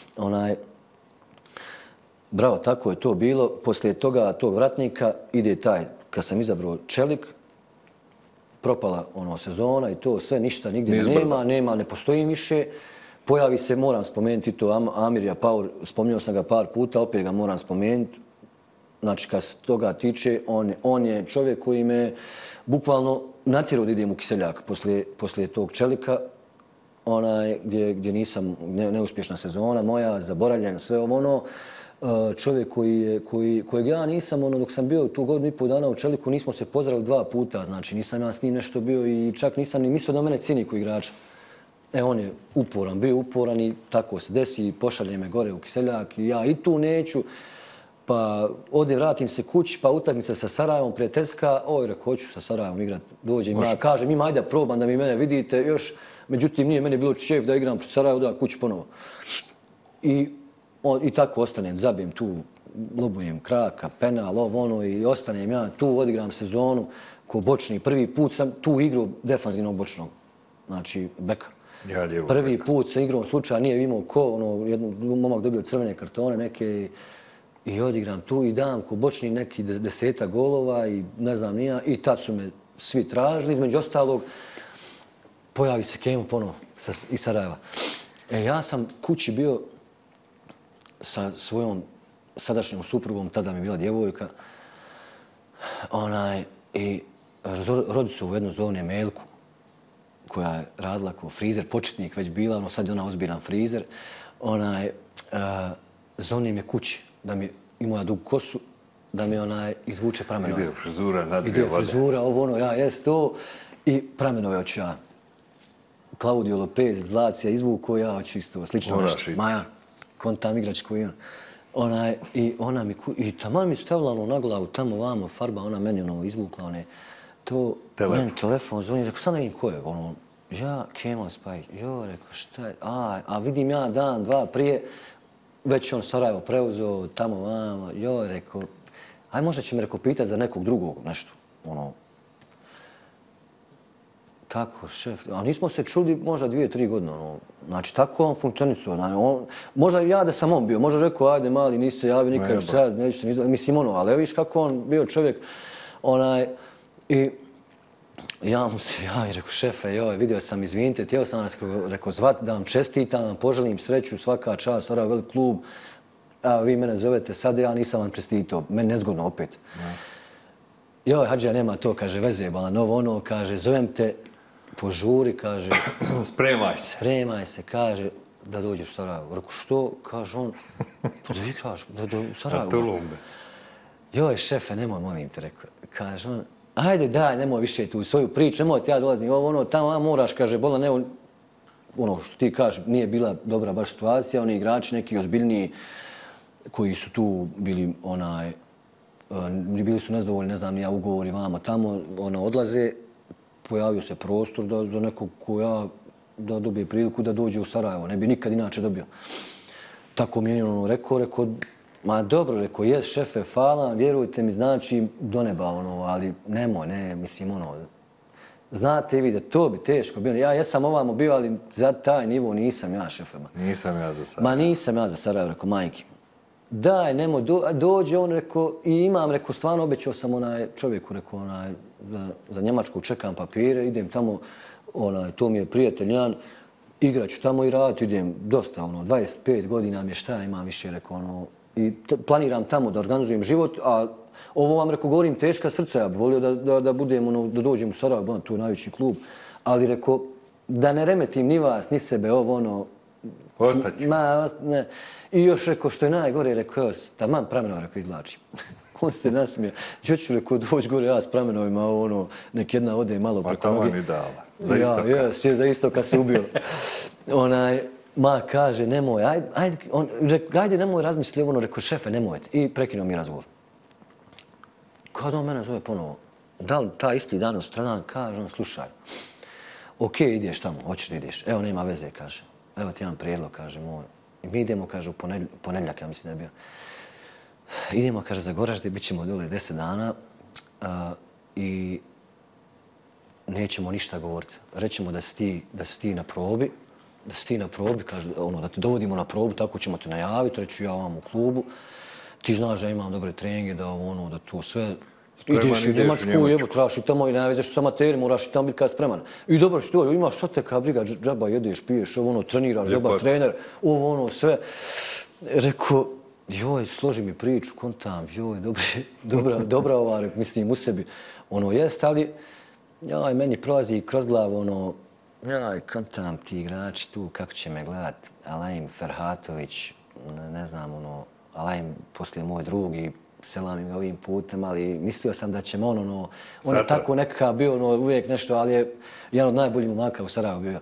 Speaker 1: Bravo, tako je to bilo. Poslije toga, tog vratnika, ide taj, kad sam izabrao Čelik, propala sezona i to sve, ništa nigdje nema, ne postoji više. Pojavi se, moram spomenuti to, Amirija Paur, spominjao sam ga par puta, opet ga moram spomenuti. Znači, kad se toga tiče, on je čovjek koji me bukvalno natjerao da idem u Kiseljak poslije tog Čelika, gdje nisam, neuspješna sezona moja, zaboravljen, sve čovjek kojeg ja nisam, dok sam bio tu godinu i pol dana u Čeliku, nismo se pozdravili 2 puta, znači nisam ja s njim nešto bio i čak nisam ni mislio da mene cijeni ko igrača. On je bio uporan i tako se desi, pošalje me gore u Kiseljak i ja i tu neću. Pa ovdje vratim se kući, pa utakmica sa Sarajevom, prijateljska, rekao, hoću sa Sarajevom igrati, dođem, ja kažem, ima ajde probam da mi mene vidite još, međutim nije meni bilo čef da igram protiv Sarajevo, da kući ponovo. I tako ostanem, zabijem tu, lobujem kraka, penal, i ostanem ja tu, odigram sezonu ko bočni. Prvi put sam tu igrao defanzivnog bočnog, znači beka. Prvi put sa igrom slučaja nije imao momak dobio crvene kartone neke i odigram tu i dam ko bočni neki 10 golova i ne znam nija i tad su me svi tražili. Između ostalog, pojavi se Kemo ponovo iz Sarajeva. Ja sam kući bio sa svojom sadašnjom suprugom, tada mi je bila djevojka, i Rodicu jednu zovne Melku, koja je radila kao frizer, početnik već bila, sad je ona ozbiljan frizer, zovne me kući, da mi ima dugu kosu, da mi izvuče pramenove.
Speaker 2: Ide frizura na 2 vode.
Speaker 1: Ide frizura, ja jes to, i pramenove hoću ja. Claudio Lopez, Zlacija izvuko, ja hoću isto, slično nešto. Maja, kontam igrač koji on. I ona i taman mi stavila ono na glavu, tamo vamo, farba, ona meni ono izvukla, meni telefon zvoni, rekao, sad ne vidim ko je, ja, Kemal Spajić, rekao, šta je, a vidim ja dan, dva prije, već on Sarajevo preuzeo, tamo vamo, rekao, aj možda će me, rekao, pitati za nekog drugog, nešto, tako, šef, a nismo se čuli možda 2-3 godine, znači tako on funkcionisao, možda ja da sam on bio, možda rekao, ajde mali, nisi se javio nikad, šta, neću se nizvati, mislim ali viš kako on bio čovjek, i ja mu se javim, rekao, šefe, vidio sam, izvinite, htio sam vas, rekao, zvati da vam čestitam, da vam poželim sreću, svaka čast, Sarajevo velik klub, a vi mene zovete sad, ja nisam vam čestitao, meni nezgodno opet. Hadžija, nema to, kaže, veze, balanovo, kaže, zovem te, požuri, kaže... Spremaj se, kaže, da dođeš u Sarajevo. Rekao, što? Kaže on, pa da igraš, da u Sarajevo.
Speaker 2: A Tulumbe.
Speaker 1: Šefe, nemoj, molim te, rekao. Kaže on, ajde, daj, nemoj više tu svoju priču, nemoj ti ja dolazim, tamo moraš, kaže, bola, ne, što ti kažeš, nije bila dobra baš situacija, oni igrači, neki ozbiljniji, koji su tu bili, bili su nezadovoljni, ne znam, ja ugovori vama tamo, odlaze, pojavio se prostor za nekog da dobije priliku da dođe u Sarajevo. Ne bi nikad inače dobio. Tako mi je rekao, ma dobro, rekao, jes šefe, hvala, vjerujte mi, znači do neba, ali nemoj, ne, mislim, znate i vi da to bi teško bilo. Ja jesam ovamo bio, ali za taj nivo nisam ja, šefema.
Speaker 2: Nisam ja za Sarajevo.
Speaker 1: Ma nisam ja za Sarajevo, rekao, majke. Daj, nemoj, dođe on, rekao, i imam, rekao, stvarno obećao sam čovjeku, rekao, za Njemačku čekam papire, idem tamo, to mi je prijatelj Jan, igraću tamo i raditi, idem dosta, 25 godina mi je šta imam više, rekao, i planiram tamo da organizujem život, a ovo vam, rekao, govorim teška srca, ja bih volio da budem, da dođem u Sarajevo, tu je najveći klub, ali, rekao, da ne remetim ni vas, ni sebe,
Speaker 2: Ostaću.
Speaker 1: Ne. I još rekao, što je najgore, rekao, taman pramenova, rekao, izvlačim. On se nasmije. Ću, rekao, doći gore ja s pramenovima, nek jedna ode malo preko noge.
Speaker 2: Pa taman ideala. Za istoka.
Speaker 1: Ja, za istoka se ubio. Kaže, nemoj, ajde, nemoj razmisli, rekao, šefe, nemojte. I prekinuo mi razgovor. Kada on mene zove ponovo, da li ta isti dan stradan, kaže on, slušaj, okej, ideš tamo, hoćeš da ideš. Evo, nema veze, kaže. Evo ti jedan prijedlog, kaže moj. I mi idemo, kaže, u ponedjeljak, ja mislim da je bio. Idemo, kaže, za Goražde, bit ćemo dole 10 dana i nećemo ništa govoriti. Rećemo da si ti na probi, kaže, da te dovodimo na probu, tako ćemo te najaviti, reću ja vam u klubu. Ti znaš da imam dobre treninge, da tu sve... Ideš u Njemačku, evo, trebaš i tamo i najvezeš su amateri, moraš i tamo biti kada spreman. I dobro što to, imaš šta te kao briga, džaba, jedeš, piješ, treniraš, dobar trener, sve. Rekao, složi mi priču, kontam, dobra ova, mislim u sebi. Jest, ali, meni prolazi kroz glavu, kontam ti igrači tu, kako će me gledat, Alaim Ferhatović, ne znam, Alaim poslije moj drugi, selam im ovim putem, ali mislio sam da će on je tako nekakav bio uvijek nešto, ali je jedan od najboljih momaka u Sarajevu bio.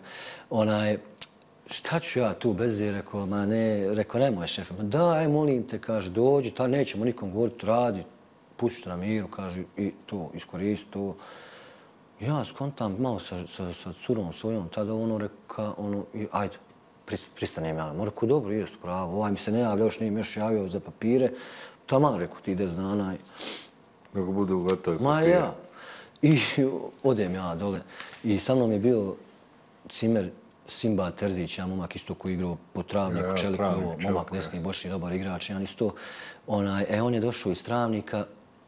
Speaker 1: Šta ću ja tu bez je, rekao, rekao, nemoj šefe, daj, molim te, kaže, dođi, nećemo nikom govoriti, radi, pušću na miru, kaže, i to, iskoristi to. Ja skontam malo sa curom svojom, tada reka, ajde, pristanem ja. Rekao, dobro, jest pravo, ovaj mi se ne javlja, još nije mi još javio za papire. Taman, rekao, ti 10 dana.
Speaker 2: Kako budu gotovi papire.
Speaker 1: Ma ja. I odem ja dole. I sa mnom je bio cimer Simba Terzić, ja momak isto koji igrao po Travniku, Čeliku, momak desni, bočni, dobar igrač, ja isto. On je došao iz Travnika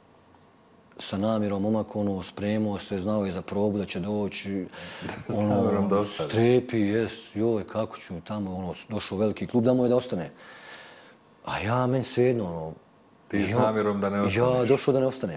Speaker 1: sa namjerom, momak spremao se, znao je za probu da će doći.
Speaker 2: S namjerom da ostane.
Speaker 1: Strepi, joj, kako ću tamo, došao u veliki klub, da mu je da ostane. A ja, meni svejedno,
Speaker 2: ti s namjerom da ne ostaneš.
Speaker 1: Ja došao da ne ostanem.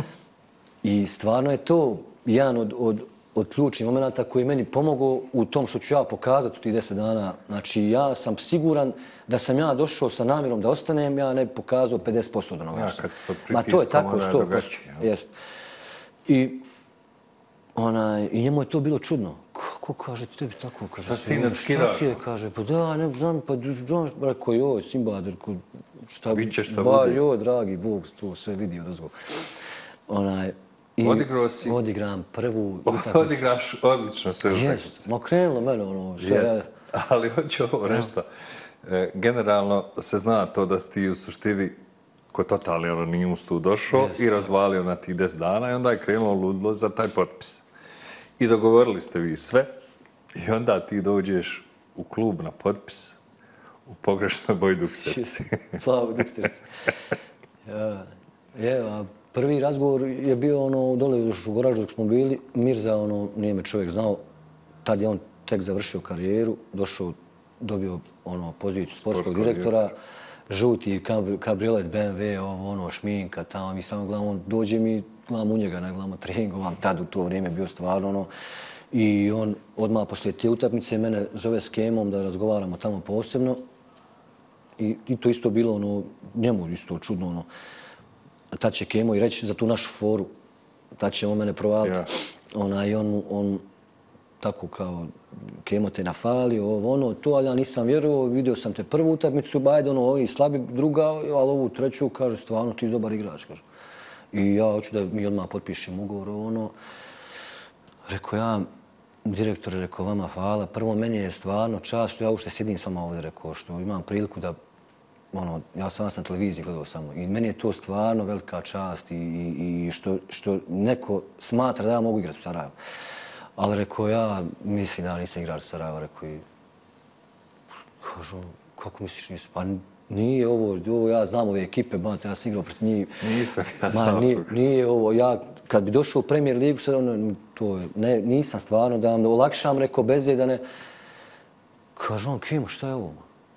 Speaker 1: I stvarno je to jedan od ključnih momenta koji je meni pomogao u tom što ću ja pokazati u tih 10 dana. Znači, ja sam siguran da sam ja došao sa namjerom da ostanem, ja ne bi pokazao 50% od onoga što sam.
Speaker 2: Kad se pod pritiskom, onda je drugačije.
Speaker 1: Jest. I njemu je to bilo čudno. Kako, kaže, tebi tako? Kaže,
Speaker 2: šta ti ne skiraš?
Speaker 1: Kaže, pa da, ne znam, pa znaš, rekao, joj, Simba,
Speaker 2: Biće šta bude.
Speaker 1: Jo, dragi Bog, to sve vidi odozgo.
Speaker 2: Odigrao si?
Speaker 1: Odigram prvu utakmicu.
Speaker 2: Odigraš odlično sve utakmice.
Speaker 1: Jest, ma krenulo mene
Speaker 2: Jest, ali hoću ovo nešto. Generalno se zna to da si ti u suštini ko totalni nimus tu došao i razvalio na tih 10 dana i onda je krenulo ludilo za taj potpis. I dogovorili ste vi sve i onda ti dođeš u klub na potpis u pogrešnoj boji dukserici.
Speaker 1: Plavu dukserici. Prvi razgovor je bio dole u Goraždu dok smo bili. Mirza, nije me čovjek znao. Tad je on tek završio karijeru, došao, dobio poziciju sportskog direktora. Žuti kabriolet, BMW, šminka, tamo mi samo gledam, on dođe mi, gledam u njega, ne gledam treningu, tad u to vrijeme bio stvarno i on odmah poslije te utakmice mene zove s Kemom da razgovaramo tamo posebno i to isto bilo njemu isto čudno tad će Kemo i reći za tu našu foru, tad će on mene provaliti i on tako kao Kemo te nafalio, to, ali ja nisam vjerovao, vidio sam te prvu utakmicu, bajde, ovi slabi druga, ali ovu treću, kaže, stvarno ti dobar igrač, kaže. I ja hoću da mi odmah potpišem ugovor, rekao ja, direktore, rekao vama hvala, prvo meni je stvarno čast što ja uopšte sjedim s vama ovdje, rekao, što imam priliku da, ja sam vas na televiziji gledao samo i meni je to stvarno velika čast i što neko smatra da ja mogu igrati u Sarajevu. Ali rekao, ja mislim da nisam igrač Sarajeva, rekao i kažu, kako misliš nisam? Pa nije ovo, ja znam ove ekipe, ja sam igrao protiv njih.
Speaker 2: Nisam, ja znam.
Speaker 1: Nije ovo, ja kad bi došao u Premier ligu, nisam stvarno, da vam olakšam, rekao, bezjedane. Kažu on, Kimo, šta je ovo?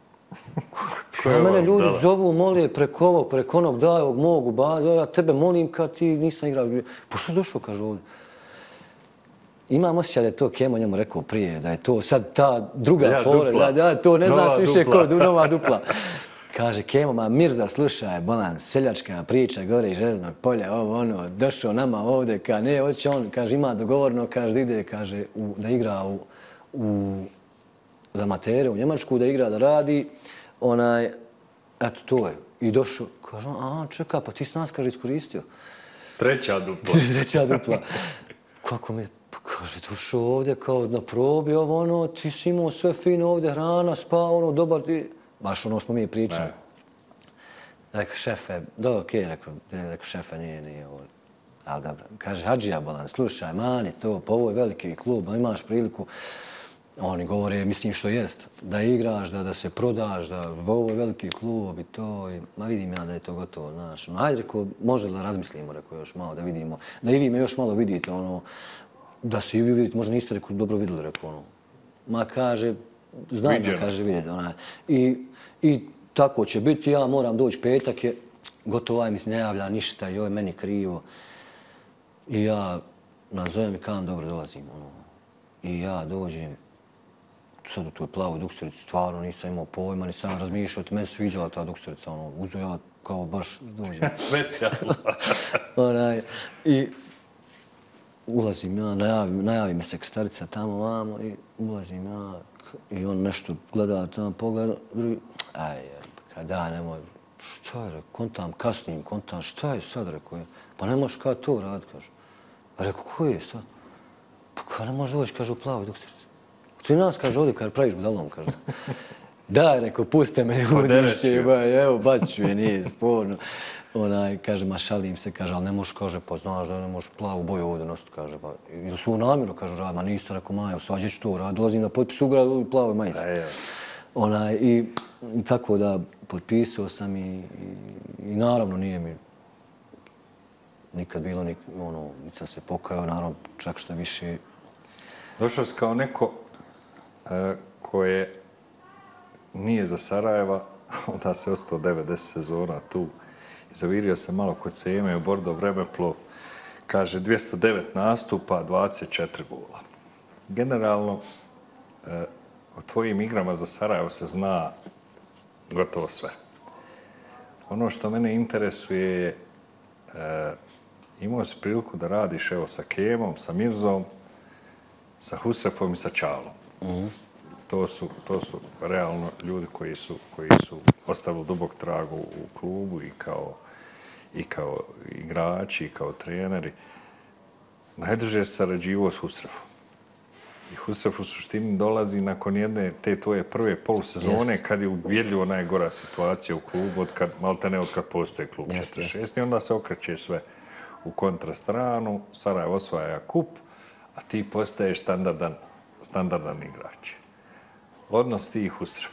Speaker 1: Mene ljudi zovu, molije preko ovog, preko onog, daj ovog mogu, ja tebe molim kad ti nisam igrao. Pa što si došao, kaže ovdje? Imam osjećaj da je to Kemo njemu rekao prije, da je to sad ta druga fora, da to ne znam više kod nova dupla. Kaže Kemo, ma Mirza, slušaj, bolan, seljačka priča gore iz Železnog polja, došao nama ovdje, ne, hoće on, kaže, ima dogovorno, kaže, da ide, kaže, da igra za amatere u Njemačku, da igra, da radi, eto, to je. I došao, kaže, čekaj, pa ti si nas, kaže, iskoristio.
Speaker 2: Treća dupla.
Speaker 1: Treća dupla. Kako mi... Kaže, došao ovdje kao na probi, ti si imao sve fino ovdje, hrana, spa, dobar ti... Baš smo mi pričali. Rekao, šefe, okej, rekao, šefe, nije ovo. Ali dobro, kaže, Hadžija Bolan, slušaj, mani to, pa ovo je veliki klub, imaš priliku. Oni govore, mislim što jest, da igraš, da se prodaš, da ovo je veliki klub i to. Ma vidim ja da je to gotovo, znaš. Ajde, rekao, može da razmislimo, rekao, još malo, da vidimo. Da i vi me još malo vidite, da se i vi vidite, možda niste dobro vidjeli, rekao, Ma kaže, znam da kaže vidjeti, I tako će biti, ja moram doći petak je, gotovo, mi se ne javlja ništa, joj, meni krivo. I ja nazovem i kam dobro dolazim, I ja dođem, sad u toj plavoj dukserici, stvarno nisam imao pojma, nisam razmišljao, meni se sviđala ta dukserica, uzeo ja kao baš dođem.
Speaker 2: Specijalno.
Speaker 1: I ulazim ja, najavi me sekretarica tamo vamo i ulazim ja i on nešto gleda tamo, pogleda, drugi, nemoj, šta je, kontam, kasnim, šta je sad, rekao je, pa ne možeš kao to raditi, kaže. Rekao, ko je sad? Pa kao ne možeš doći, kaže, u plavoj dukserici. Ti nas, kaže, ovdje, kaže, praviš budalom, kaže. Daj, rekao, puste me ljudi, evo, bacit ću je, nije sporno. Kaže, ma šalim se, kaže, ali ne možeš, kaže, pa znaš da ne možeš plavu boju ovdje nositi, kaže, pa, ili su namjerno, kaže, rad, ma nisam, rekao, Majo, svađe ću to rad, dolazim na potpis u gradu u plavoj majici. I tako da potpisao sam i naravno nije mi nikad bilo, nisam se pokajao, naravno, čak što više.
Speaker 2: Došao si kao neko koje nije za Sarajeva, onda se ostao 9-10 sezona tu. Zavirio sam malo kod Seme u Bordo Vremeplov. Kaže, 209 nastupa, 24 gola. Generalno, o tvojim igrama za Sarajevo se zna gotovo sve. Ono što mene interesuje je, imao si priliku da radiš evo sa Kemom, sa Mirzom, sa Husrefom i sa Čalom. to su realno ljudi koji su ostavili dubok trag u klubu i kao igrači, i kao treneri. Najduže je sarađivao s Husrefom. I Husref u suštini dolazi nakon jedne te tvoje prve polusezone kad je ubjedljivo najgora situacija u klubu od kad postoji klub 46. I onda se okreće sve u kontrastranu, Sarajevo osvaja kup, a ti postaješ standardan igrač. Odnos ti i Husref.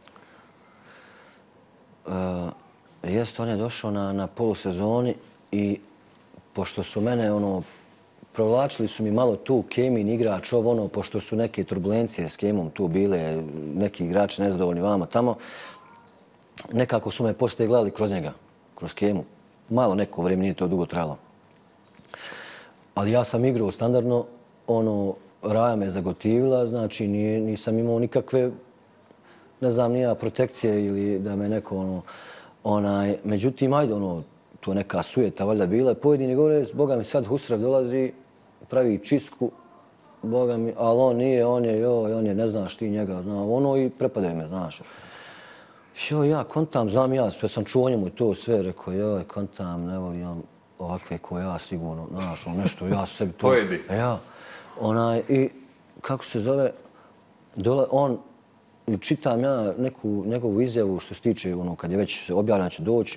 Speaker 1: Jest, on je došao na polusezoni i pošto su mene provlačili su mi malo tu Kemin igrač, pošto su neke turbulencije s Kemom tu bile, neki igrači nezadovoljni vamo tamo, nekako su me poslije gledali kroz njega, kroz Kemu. Malo neko vrijeme, nije to dugo trajalo. Ali ja sam igrao standardno, Raja me zagotivila, znači nisam imao nikakve, ne znam, nija protekcije ili da me neko međutim, ajde, to je neka sujeta valjda bila. Pojedini govore, boga mi sad Husrev dolazi, pravi čistku, boga mi, ali on nije, on je, ne znaš ti njega, i prepadaju me, znaš. Ja kontam, znam ja, sve sam čuo o njemu i to sve, rekao, kontam, ne volim ovakve ko ja sigurno, znaš, nešto, ja sebi to...
Speaker 2: Pojedi.
Speaker 1: Ja, i kako se zove, on, čitam ja neku njegovu izjavu što se tiče, kad je već objavljeno će doći,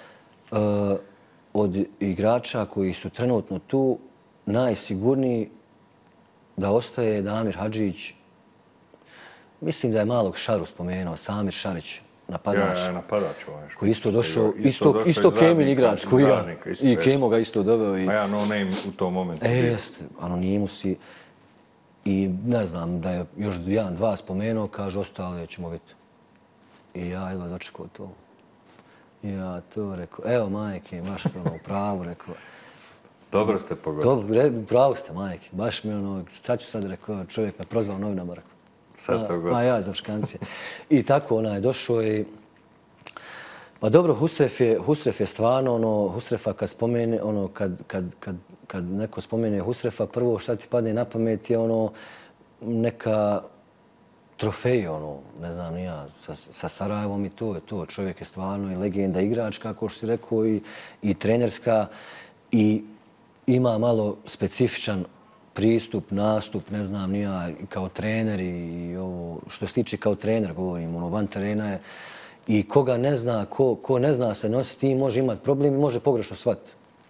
Speaker 1: od igrača koji su trenutno tu, najsigurniji da ostaje Damir Hadžić. Mislim da je malog Šaru spomenuo, Samir Šarić, napadač.
Speaker 2: Napadač.
Speaker 1: Koji isto došao, isto Kemin igrač, koji i Kemo ga isto doveo.
Speaker 2: A ja no name u tom momentu.
Speaker 1: Jeste, anonimu si. I ne znam, da je još jedan, dva spomenuo, kaže, ostale ćemo vidjeti. I ja jedva dočekao to. Ja to rekao, evo majke, baš sam u pravu, rekao.
Speaker 2: Dobro ste pogodili.
Speaker 1: Dobro, pravu ste, majke. Baš mi sad ću sad, rekao, čovjek me prozvao novinama, rekao.
Speaker 2: Sad se ugodio.
Speaker 1: Ma ja, za škancije. I tako je došao i... Pa dobro, Husref je stvarno, Husrefa kad spomene, kad neko spomene Husrefa, prvo šta ti padne na pamet je neka trofej, ne znam ni ja, sa Sarajevom i to je to. Čovjek je stvarno i legenda igrač, kako što si rekao, i trenerska, i ima malo specifičan pristup, nastup, ne znam ni ja, kao trener i ovo, što se tiče kao trener, govorim, van terena je, i koga ne zna, ko ne zna se nositi, tim može imati problem i može pogrešno shvatiti.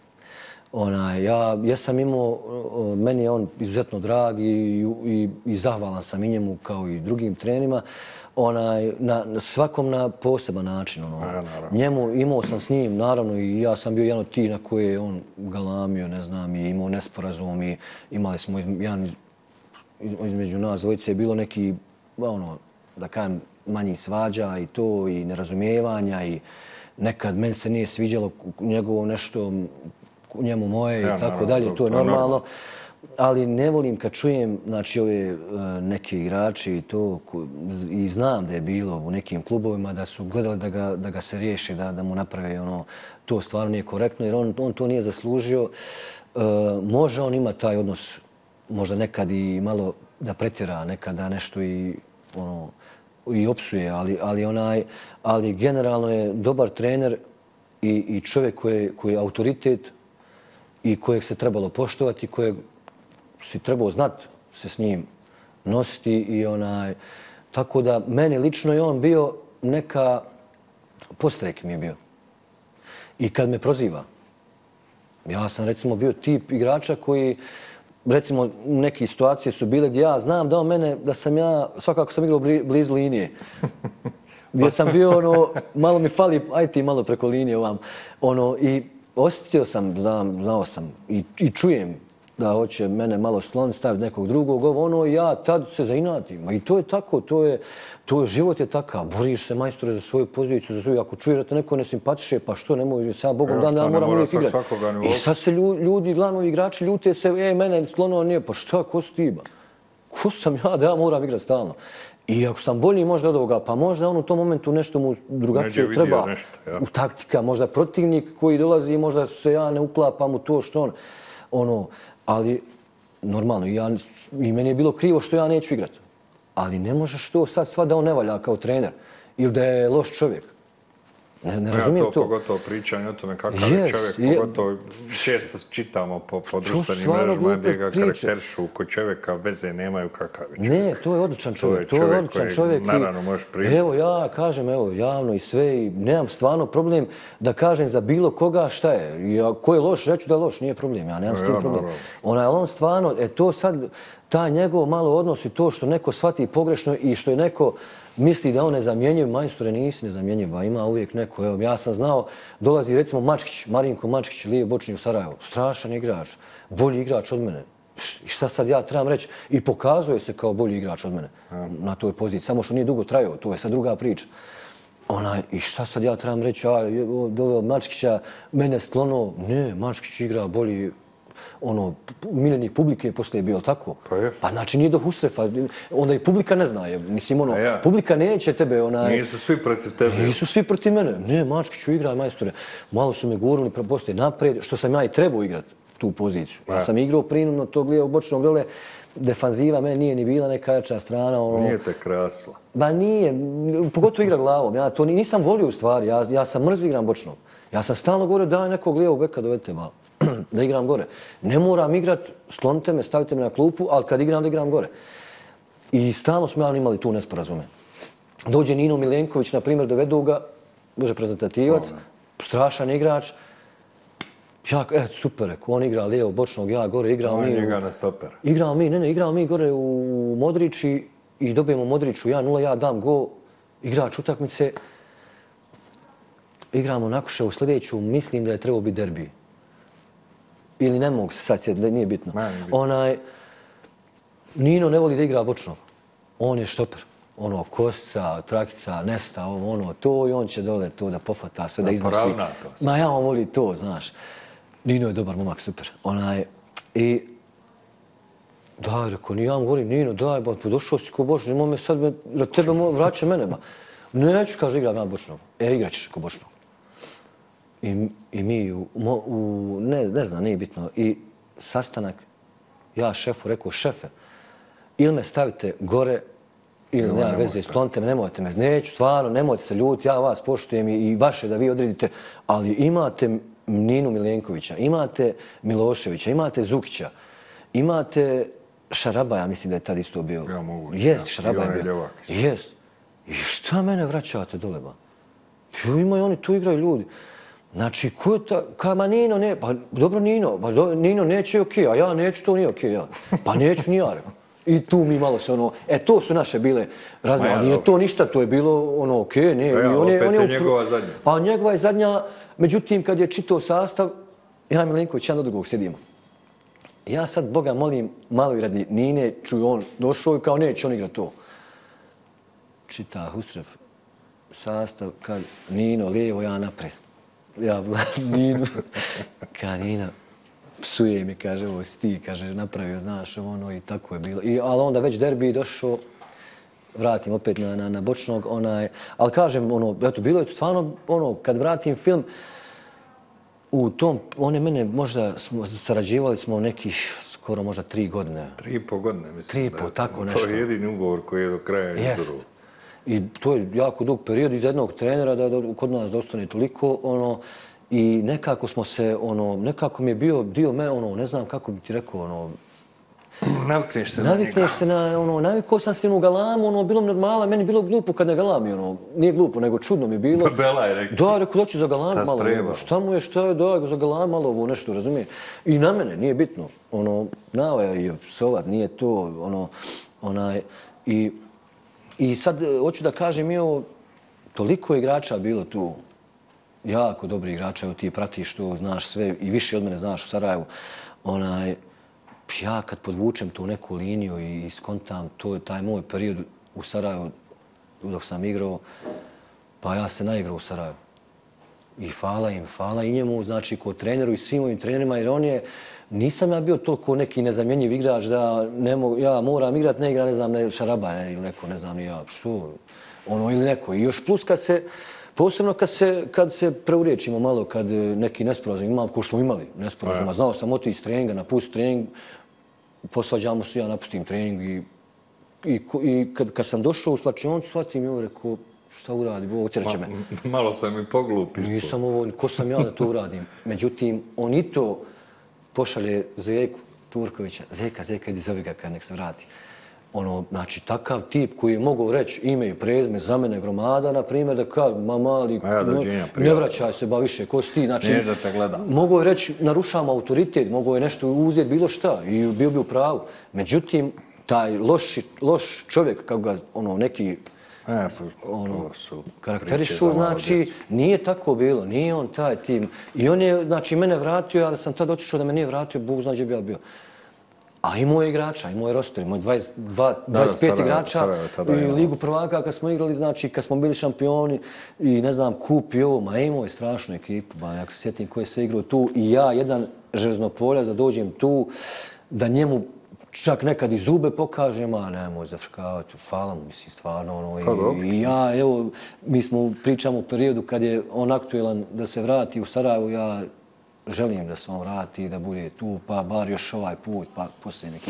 Speaker 1: Ja sam imao, meni je on izuzetno drag i zahvalan sam i njemu kao i drugim trenerima, svakom na poseban način. Njemu, imao sam s njim, naravno, i ja sam bio jedan od tih na koje je on galamio, ne znam, i imao nesporazum i imali smo između nas dvojice je bilo neki, da kažem, manji svađa i to, i nerazumijevanja, i nekad meni se nije sviđalo njegovo nešto, njemu moje i tako dalje, to je normalno. Ali ne volim kad čujem, znači, ove neke igrači i znam da je bilo u nekim klubovima da su gledali da ga se riješi, da mu naprave to stvarno nije korektno, jer on to nije zaslužio. Može on ima taj odnos, možda nekad i malo da pretjera, nekad da nešto i opsuje, ali generalno je dobar trener i čovjek koji je autoritet i kojeg se trebalo poštovati, kojeg si trebao znati se s njim nositi i tako da meni lično je on bio neka postrek mi je bio. I kad me proziva, ja sam recimo bio tip igrača koji, recimo, neke situacije su bile gdje ja znam da on mene, da sam ja, svakako sam igrao blizu linije. Gdje sam bio, malo mi fali, aj ti malo preko linije ovam. I osjetio sam, znao sam i čujem da hoće mene malo skloniti, staviti nekog drugog, ja tad se zainatim. I to je tako, život je takav. Boriš se, majstore, za svoju poziciju, za svoju. Ako čuješ da te neko ne simpatiše, pa što, nemoj, sam Bogom dan, ja moram uvijek igrati. I sad se ljudi, glavnovi igrači, ljute se, mene sklonuo nije, pa šta, ko si ti, ba? Ko sam ja da ja moram igrati stalno? I ako sam bolji možda od ovoga, pa možda on u tom momentu nešto mu drugačije treba. U taktika, možda protivnik koji dolazi, možda se ja ne uklapam u to što on. Ali normalno, i meni je bilo krivo što ja neću igrati. ali ne možeš to sad sva da on ne valja kao trener ili da je loš čovjek. Ne razumijem to.
Speaker 2: Pogotovo pričanje o tome kakav je čovjek, pogotovo često čitamo po društvenim mrežama gdje ga karakterišu ko čovjeka, veze nemaju kakav je čovjek.
Speaker 1: Ne, to je odličan čovjek.
Speaker 2: To je odličan čovjek. Naravno možeš primiti.
Speaker 1: Evo ja kažem, javno i sve i nemam stvarno problem da kažem za bilo koga šta je. Ko je loš, reću da je loš, nije problem, ja nemam s tim problem. On stvarno, to sad, taj njegov malo odnos i to što neko shvati pogrešno i što je neko misli da on nezamjenjiv, majstore nisi nezamjenjiv, a ima uvijek neko. Evo, ja sam znao, dolazi recimo Mačkić, Marinko Mačkić, lijevi bočni u Sarajevo. Strašan igrač, bolji igrač od mene. I šta sad ja trebam reći? I pokazuje se kao bolji igrač od mene na toj poziciji. Samo što nije dugo trajao, to je sad druga priča. I šta sad ja trebam reći? Doveo Mačkića, mene sklono. Ne, Mačkić igra bolji, miljenih publike poslije je bio, tako? Pa znači nije do Hustrefa, onda i publika ne zna. Mislim, publika neće tebe,
Speaker 2: Nisu svi protiv tebe.
Speaker 1: Nisu svi protiv mene. Ne, Mačkiću igra, majstore. Malo su me gurnuli poslije naprijed, što sam ja i trebao igrati tu poziciju. Ja sam igrao prinudno tog lijevog bočnog dole, defanziva, meni nije ni bila neka jača strana.
Speaker 2: Nije te krasila.
Speaker 1: Ba nije, pogotovo igra glavom. Ja to nisam volio u stvari, ja sam mrzio igram bočnog. Ja sam stalno govorio daj nekog lijevog beka dovete malo. Da igram gore. Ne moram igrat, sklonite me, stavite me na klupu, ali kad igram, da igram gore. I stalno smo imali tu nesporazume. Dođe Nino Milenković, na primjer, dovedu ga, reprezentativac, strašan igrač. Ja, super, rekao, on igra lijevo bočnog, ja gore, igramo mi...
Speaker 2: On igra na stoper.
Speaker 1: Igramo mi gore u Modrići i dobijemo Modriću 1-0, ja dam go, igrač utakmice. Igramo Nakuševu sljedeću, mislim da je trebao biti derbi. Ili ne mogu se sad sjetiti, nije bitno. Nino ne voli da igra bočnog. On je štoper. Kostica, trakica, nesta, to i on će dole to da pofata, sve da iznosi.
Speaker 2: Poravna to.
Speaker 1: Ma ja on voli to, znaš. Nino je dobar momak, super. I daj, rekao, ja mu govorim, Nino, daj, došao si ko bočnog, imao me sad, tebe vraća mene, ba. Neću, kaže, igram ja bočnog. Igrat ćeš ko bočnog. I mi, ne znam, nije bitno, i sastanak, ja šefu rekao, šefe, ili me stavite gore, ili nema veze, sklonite me, nemojte me, neću, stvarno, nemojte se ljuti, ja vas poštujem i vaše da vi odredite, ali imate Ninu Milenkovića, imate Miloševića, imate Zukića, imate Šarabaja, mislim da je tad isto bio.
Speaker 2: Ja mogu.
Speaker 1: Jest, Šarabaj bio. Jest. I šta mene vraćate dole, ba? Imaju oni, tu igraju ljudi. Znači, ko je ta... Ma Nino, ne... Pa dobro Nino, Nino neće okej, a ja neću, to nije okej, ja. Pa neću ni ja, rekao. I tu mi malo se to su naše bile razmjene. Nije to ništa, to je bilo okej, ne.
Speaker 2: Opet je njegova zadnja.
Speaker 1: Pa njegova je zadnja, međutim, kad je čitao sastav, ja i Milenković, jedan do drugog sjedimo. Ja sad, Boga molim, malo i radi Nine, čuju on došao i kao neće on igrat to. Čita Hustref sastav, kad Nino lijevo, ja napred. Ja Ninu, kad Nina psuje mi, kaže, ovo si ti, kaže, napravio, znaš, i tako je bilo. Ali onda već derbi došao, vratim opet na bočnog, ali kažem, eto, bilo je to stvarno, kad vratim film, u tom, on je mene, možda, sarađivali smo nekih, skoro možda 3 godine.
Speaker 2: 3,5 godine, mislim.
Speaker 1: 3,5, tako nešto.
Speaker 2: To je jedini ugovor koji je do kraja izduru.
Speaker 1: I to je jako dug period iz jednog trenera da kod nas dostane toliko, i nekako smo se, nekako mi je bio dio mene, ne znam kako bi ti rekao,
Speaker 2: navikneš se na njega.
Speaker 1: Navikneš se na, navikao sam se u galamu, bilo mi normala, meni bilo glupo kad ne galami, nije glupo, nego čudno mi bilo.
Speaker 2: Bela je rekao.
Speaker 1: Da, rekao, doći za galamu malo, šta mu je, šta je, da, za galamu malo ovo nešto, razumije. I na mene, nije bitno, nao je psovat, nije to, I sad, hoću da kažem, toliko igrača bilo tu, jako dobri igrača, ti pratiš to, znaš sve i više od mene znaš u Sarajevu. Ja kad podvučem tu neku liniju i skontam, to je taj moj period u Sarajevu dok sam igrao, pa ja se naigrao u Sarajevu. I hvala i njemu, znači, ko treneru i svim ovim trenerima, jer on je, nisam ja bio toliko neki nezamjenjiv igrač da ja moram igrat, ne igra, ne znam, Šarabaj ili neko, ne znam, ja, što, ili neko. I još plus posebno kad se preurečimo malo, kad neki nesporazum imam, ko što smo imali nesporazuma, znao sam otići s treninga, napustiti trening, posvađamo se, ja napustim trening i I kad sam došao u slačionicu, shvatim i ovo, rekao, šta uradi, Bog, otjereće me.
Speaker 2: Malo sam i poglup.
Speaker 1: Nisam ovo, ko sam ja da to uradim. Međutim, on i to pošalje Zeku Turkovića. Zeka, idi zove ga kad nek se vrati. Znači, takav tip koji je mogao reći ime i prezme za mene gromada, na primjer, da kao, mali, ne vraćaj se, ba više, ko si ti. Znači,
Speaker 2: Niješ da te gleda.
Speaker 1: Mogao je reći, narušavam autoritet, mogao je nešto uzeti, bilo šta, i bio bi u pravu. Međutim, taj loš čovjek, kako ga neki karakterišu, znači, nije tako bilo, nije on taj tim. I on je, znači, mene vratio, ali sam tad otišao da me nije vratio, Bog zna gdje bi ja bio. A imao je igrača, imao je roster, imao je 25 igrača i Ligu prvaka kad smo igrali, znači kad smo bili šampioni i ne znam, kup i ovo, ma imao je strašnu ekipu, ba, ja se sjetim koji se igrao tu i ja, jedan železnopoljac, da dođem tu, da njemu čak nekad i zube pokažem, a nemoj zafrkavati, hvala mu, mislim, stvarno, i ja, evo, mi pričamo u periodu kad je on aktuelan da se vrati u Sarajevo, ja želim da se on vrati, da bude tu, pa bar još ovaj put, pa poslije neki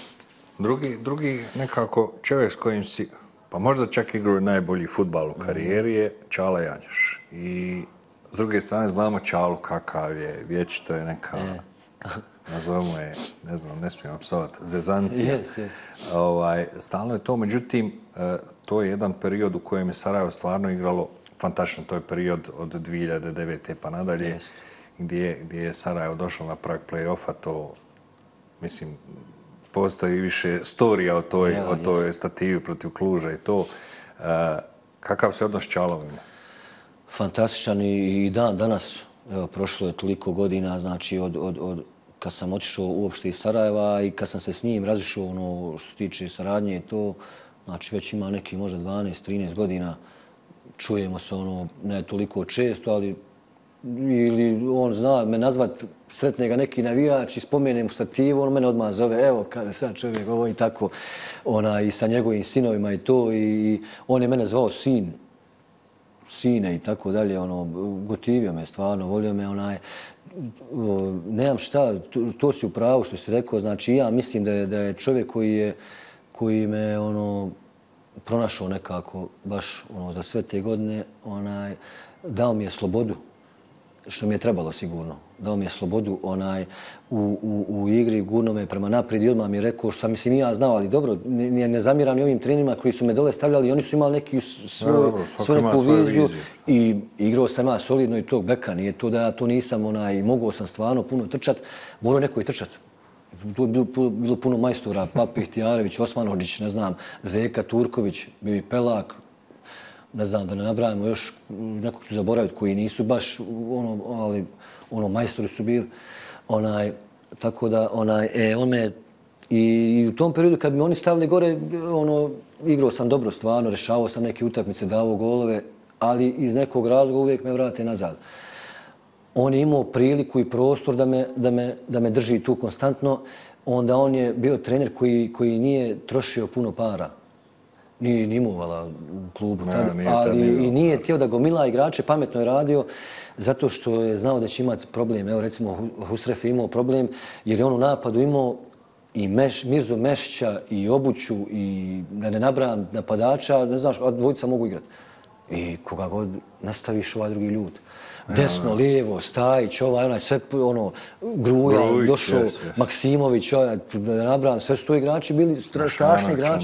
Speaker 2: Drugi nekako čovjek s kojim si, pa možda čak igrao najbolji fudbal u karijeri je Čala Janjuš. I s druge strane znamo Čalu kakav je, vječito je neka, nazovemo je, ne znam, ne smijem psovati, zezancija. Stalno je to, međutim, to je jedan period u kojem je Sarajevo stvarno igralo fantastično. To je period od 2009. pa nadalje. Gdje je Sarajevo došlo na prag play-offa, to, mislim, postoji više storija o toj stativi protiv Kluža i to. Kakav se odnos s Čalom ima?
Speaker 1: Fantastičan i danas, evo, prošlo je toliko godina, znači, od kad sam otišao uopšte iz Sarajeva i kad sam se s njim razišao, što se tiče saradnje i to, znači, već ima neki možda 12-13 godina, čujemo se, ne toliko često, ali ili on zna me nazvat, sretne ga neki navijač i spomene mu stativu, on mene odmah zove, evo, kada sad čovjek ovo i tako, i sa njegovim sinovima i to, i on je mene zvao sine i tako dalje, gotivio me stvarno, volio me, nemam šta, to si u pravu što si rekao, znači ja mislim da je čovjek koji me, pronašao nekako, baš, za sve te godine, dao mi je slobodu, što mi je trebalo sigurno. Dao mi je slobodu u igri, gurno me prema naprijed i odmah mi je rekao, što mislim i ja znao, ali dobro, ne zamiram i ovim trenerima koji su me dole stavljali, oni su imali neki svoju neku viziju i igrao sam ja solidno i tog beka, nije to da ja to nisam, mogao sam stvarno puno trčat, morao neko i trčat. Tu je bilo puno majstora, Papih, Tijarević, Osman Hodžić, ne znam, Zeka, Turković, bio i Pelak, ne znam, da ne nabrajamo još nekog ću zaboraviti koji nisu baš, ali majstori su bili. Tako da, on me, i u tom periodu kad bi oni stavili gore, igrao sam dobro stvarno, rešavao sam neke utakmice, davao golove, ali iz nekog razloga uvijek me vrate nazad. On je imao priliku i prostor da me drži tu konstantno, onda on je bio trener koji nije trošio puno para. Nije ni imuvala u klubu tada, ali i nije htio da gomila igrače, pametno je radio zato što je znao da će imati problem. Evo recimo Husref je imao problem jer je on u napadu imao i Mirzu Mešića i Obuću i da ne nabrajam napadača, ne znaš, dvojica mogu igrati. I koga god nastaviš ovaj drugi ljud. Desno, lijevo, Stajić, onaj sve, Gruja, došao, Maksimović, da ne nabrajam, sve su to igrači bili strašni igrači.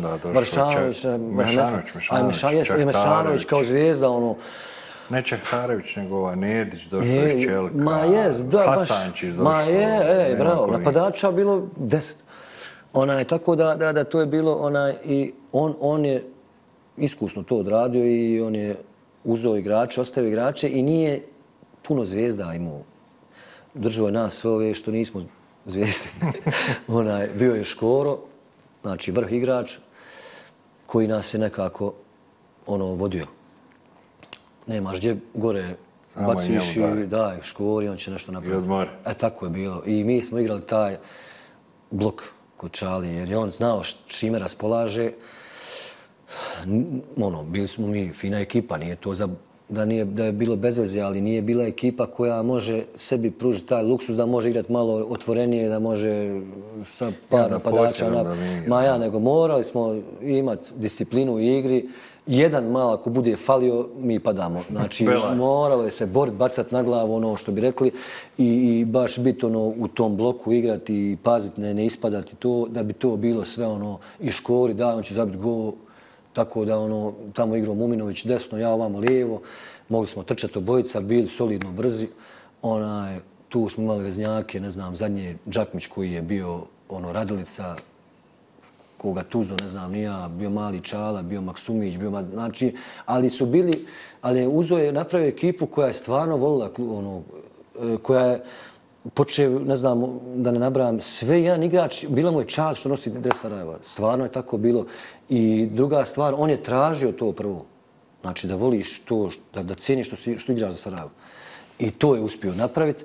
Speaker 1: Mešanović kao zvijezda,
Speaker 2: Ne Čehtarević, nego Nedić došao iz Čelika, Hasančić došao.
Speaker 1: Bravo, napadača bilo 10. Tako da to je bilo, i on je iskusno to odradio i on je uzeo igrače, ostavio igrače i nije puno zvijezda imao. Držao je nas sve ove što nismo zvijezdi. Bio je Škoro, znači vrh igrač, koji nas je nekako vodio. Nemaš gdje gore baciš i daj Škori, on će nešto napraviti.
Speaker 2: I odmor.
Speaker 1: Tako je bilo. I mi smo igrali taj blok kod Čali, jer je on znao čime raspolaže. Bili smo mi fina ekipa, nije to za da je bilo bez veze, ali nije bila ekipa koja može sebi pružiti taj luksus da može igrati malo otvorenije, da može sa par napadača. Nego morali smo imati disciplinu u igri. Jedan malo ako bude falio, mi padamo. Znači, moralo je se boriti, bacati na glavu, ono što bi rekli, i baš biti u tom bloku igrati i paziti, ne ispadati to, da bi to bilo sve i Škori, da, on će zabiti gol. Tako da tamo igrao Muminović desno, ja ovamo lijevo. Mogli smo trčati obojica, bili solidno brzi. Tu smo imali veznjake, ne znam, zadnji Đakmić koji je bio Radilica, koga Tuzo, ne znam, nija, bio Mali Čala, bio Maksumić, znači, ali Uzo je napravio ekipu koja je stvarno volila, koja je počeo, ne znam, da ne nabrajam, sve jedan igrač, bila mu je čast što nosi dres Sarajeva. Stvarno je tako bilo. I druga stvar, on je tražio to prvo. Znači da voliš to, da cijeniš što igraš za Sarajevo. I to je uspio napraviti.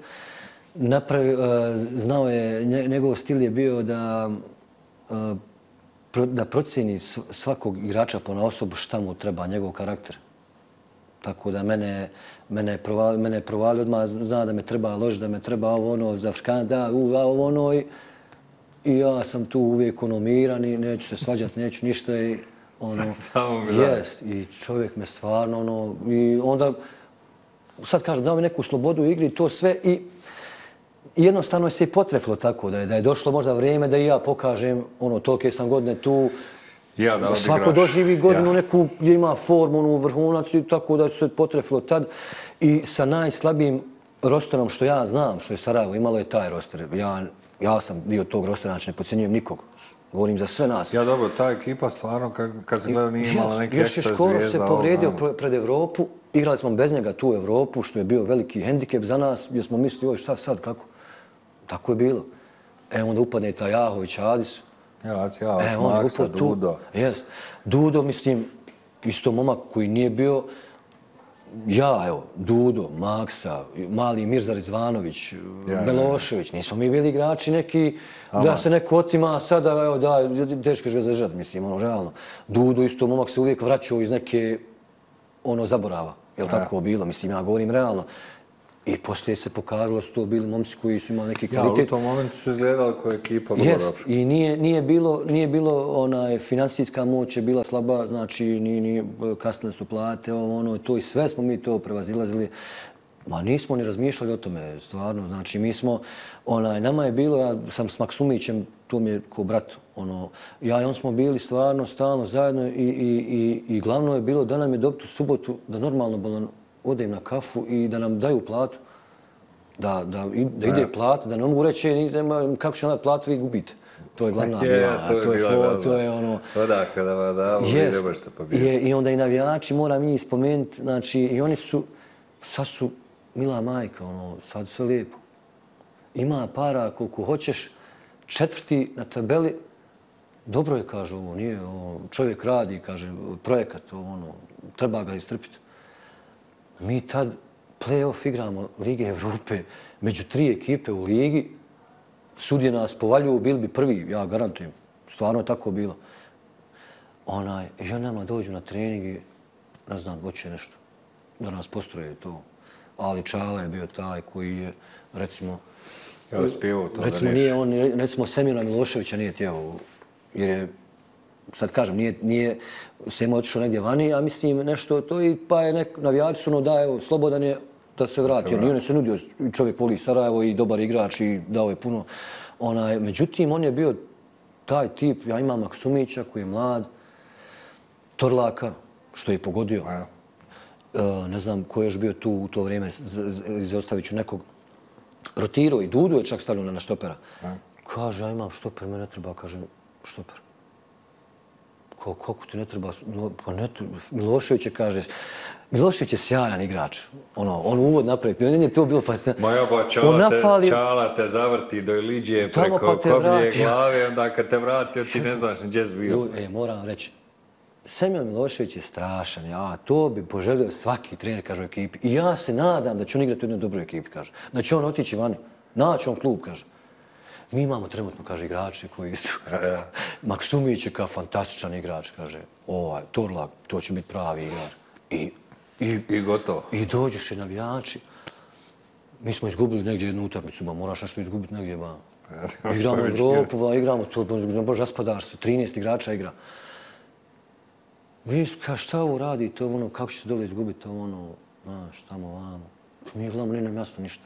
Speaker 1: Znao je, njegov stil je bio da procijeni svakog igrača ponaosob šta mu treba, njegov karakter. Tako da mene je provalio odmah, zna da me treba lož, da me treba ovo za Afrikana, da, ovo i ja sam tu uvijek miran i neću se svađati, neću ništa i
Speaker 2: samo mi da.
Speaker 1: I čovjek me stvarno i onda sad kažem dao mi neku slobodu u igri i to sve i jednostavno je se i potrefilo tako da je došlo možda vrijeme da i ja pokažem tolike sam godine tu. Svako doživi godinu neku gdje ima formu, vrhunac i tako da se potrefilo tad. I sa najslabijim rosterom što ja znam, što je Sarajevo, imalo je taj roster. Ja sam dio tog rostera, znači ne podcjenjujem nikog. Govorim za sve nas.
Speaker 2: Ja dobro, ta ekipa stvarno, kad se gleda, nije imala neke ekstra zvijezda.
Speaker 1: Još je Škoro se povrijedio pred Evropu. Igrali smo bez njega tu u Evropu, što je bio veliki hendikep za nas, gdje smo mislili, šta sad, kako? Tako je bilo. Onda upadne taj Jahović, Adis.
Speaker 2: Maksa, Dudo.
Speaker 1: Dudo, mislim, isto momak koji nije bio, Dudo, Maksa, mali Mirzar Izvanović, Belošević, nismo mi bili igrači neki, da se neko otima sada, teško je ga zadržati, mislim, realno. Dudo, isto momak se uvijek vraćao iz neke, zaborava, je li tako bilo, mislim, ja govorim realno. I poslije se pokazalo da su to bili momci koji su imali neki kvalitet.
Speaker 2: U tom momentu su izgledali kao ekipa.
Speaker 1: Jest, i nije bilo finansijska moć je bila slaba, znači kasnile su plate, to i sve smo mi to prevazilazili. Ma nismo ni razmišljali o tome, stvarno, znači mi smo, nama je bilo, ja sam s Maksumićem, tu mi je ko brat, ja i on smo bili stvarno, stalno zajedno i glavno je bilo da nam je dobiti u subotu, da normalno odem na kafu i da nam daju platu, da ide plata, da ne mogu reći kako će nam dati platu, vi gubite. To je glavna bila, to je ono...
Speaker 2: Odakle da vam dao, vi ne možete pobijeti.
Speaker 1: I onda i navijači, moram njih spomenuti, znači i oni su, sad su mila majka, sad sve lijepo. Ima para koliko hoćeš, 4. na tabeli, dobro je, kaže, ovo nije, čovjek radi, kaže, projekat, treba ga istrpiti. Mi tad play-off igramo Lige Evrope među 3 ekipe u ligi. Sudje nas povaljuju, bili bi prvi, ja garantujem. Stvarno je tako bilo. I on nama dođu na trening i, ne znam, hoće nešto. Da nas postroje to. Ali Čala je bio taj koji je, recimo...
Speaker 2: Ja uspjevo to da
Speaker 1: recimo, nije on, recimo, Semira Miloševića nije tijelo. Jer je, sad kažem, nije Semo otišao negdje vani, a mislim nešto to i pa je navijači su da evo, slobodan je da se vrati. On je se nudio, čovjek voli Sarajevo i dobar igrač i dao je puno. Međutim, on je bio taj tip, ja imam Maksumića koji je mlad, Torlaka, što je pogodio. Ne znam ko je još bio tu u to vrijeme, izostavit ću nekog. Rotirao i Dudu je čak stavljeno na štopera. Kaže, ja imam štoper, me ne treba, kažem, štoper. Kako ti ne treba? Pa ne, Milošević je, kaže, Milošević je sjajan igrač. On uvod napravi. Meni je to bilo fascinantno.
Speaker 2: Moja ba Čala te zavrti do Iliđije preko koblje glave, onda kad te vratio ti ne znaš gdje si bio.
Speaker 1: Moram reći, Semjon Milošević je strašan. To bi poželio svaki trener, kaže, u ekipi. I ja se nadam da će on igrati u jednoj dobroj ekipi, kaže. Da će on otići vani. Naći on klub, kaže. Mi imamo trenutno, kaže, igrače koji su... Maksumić je kao fantastičan igrač, kaže. Torlak, to će biti pravi igrač. I
Speaker 2: I gotovo.
Speaker 1: I dođeš i navijači. Mi smo izgubili negdje jednu utakmicu, moraš nešto izgubiti negdje, Igramo u Evropu, igramo to, bože, raspadaš se, 13 igrača igra. Vi, šta ovo radite, kako ćete dole izgubiti, znaš, tamo, vamo. Mi gledamo, nije nam jasno ništa.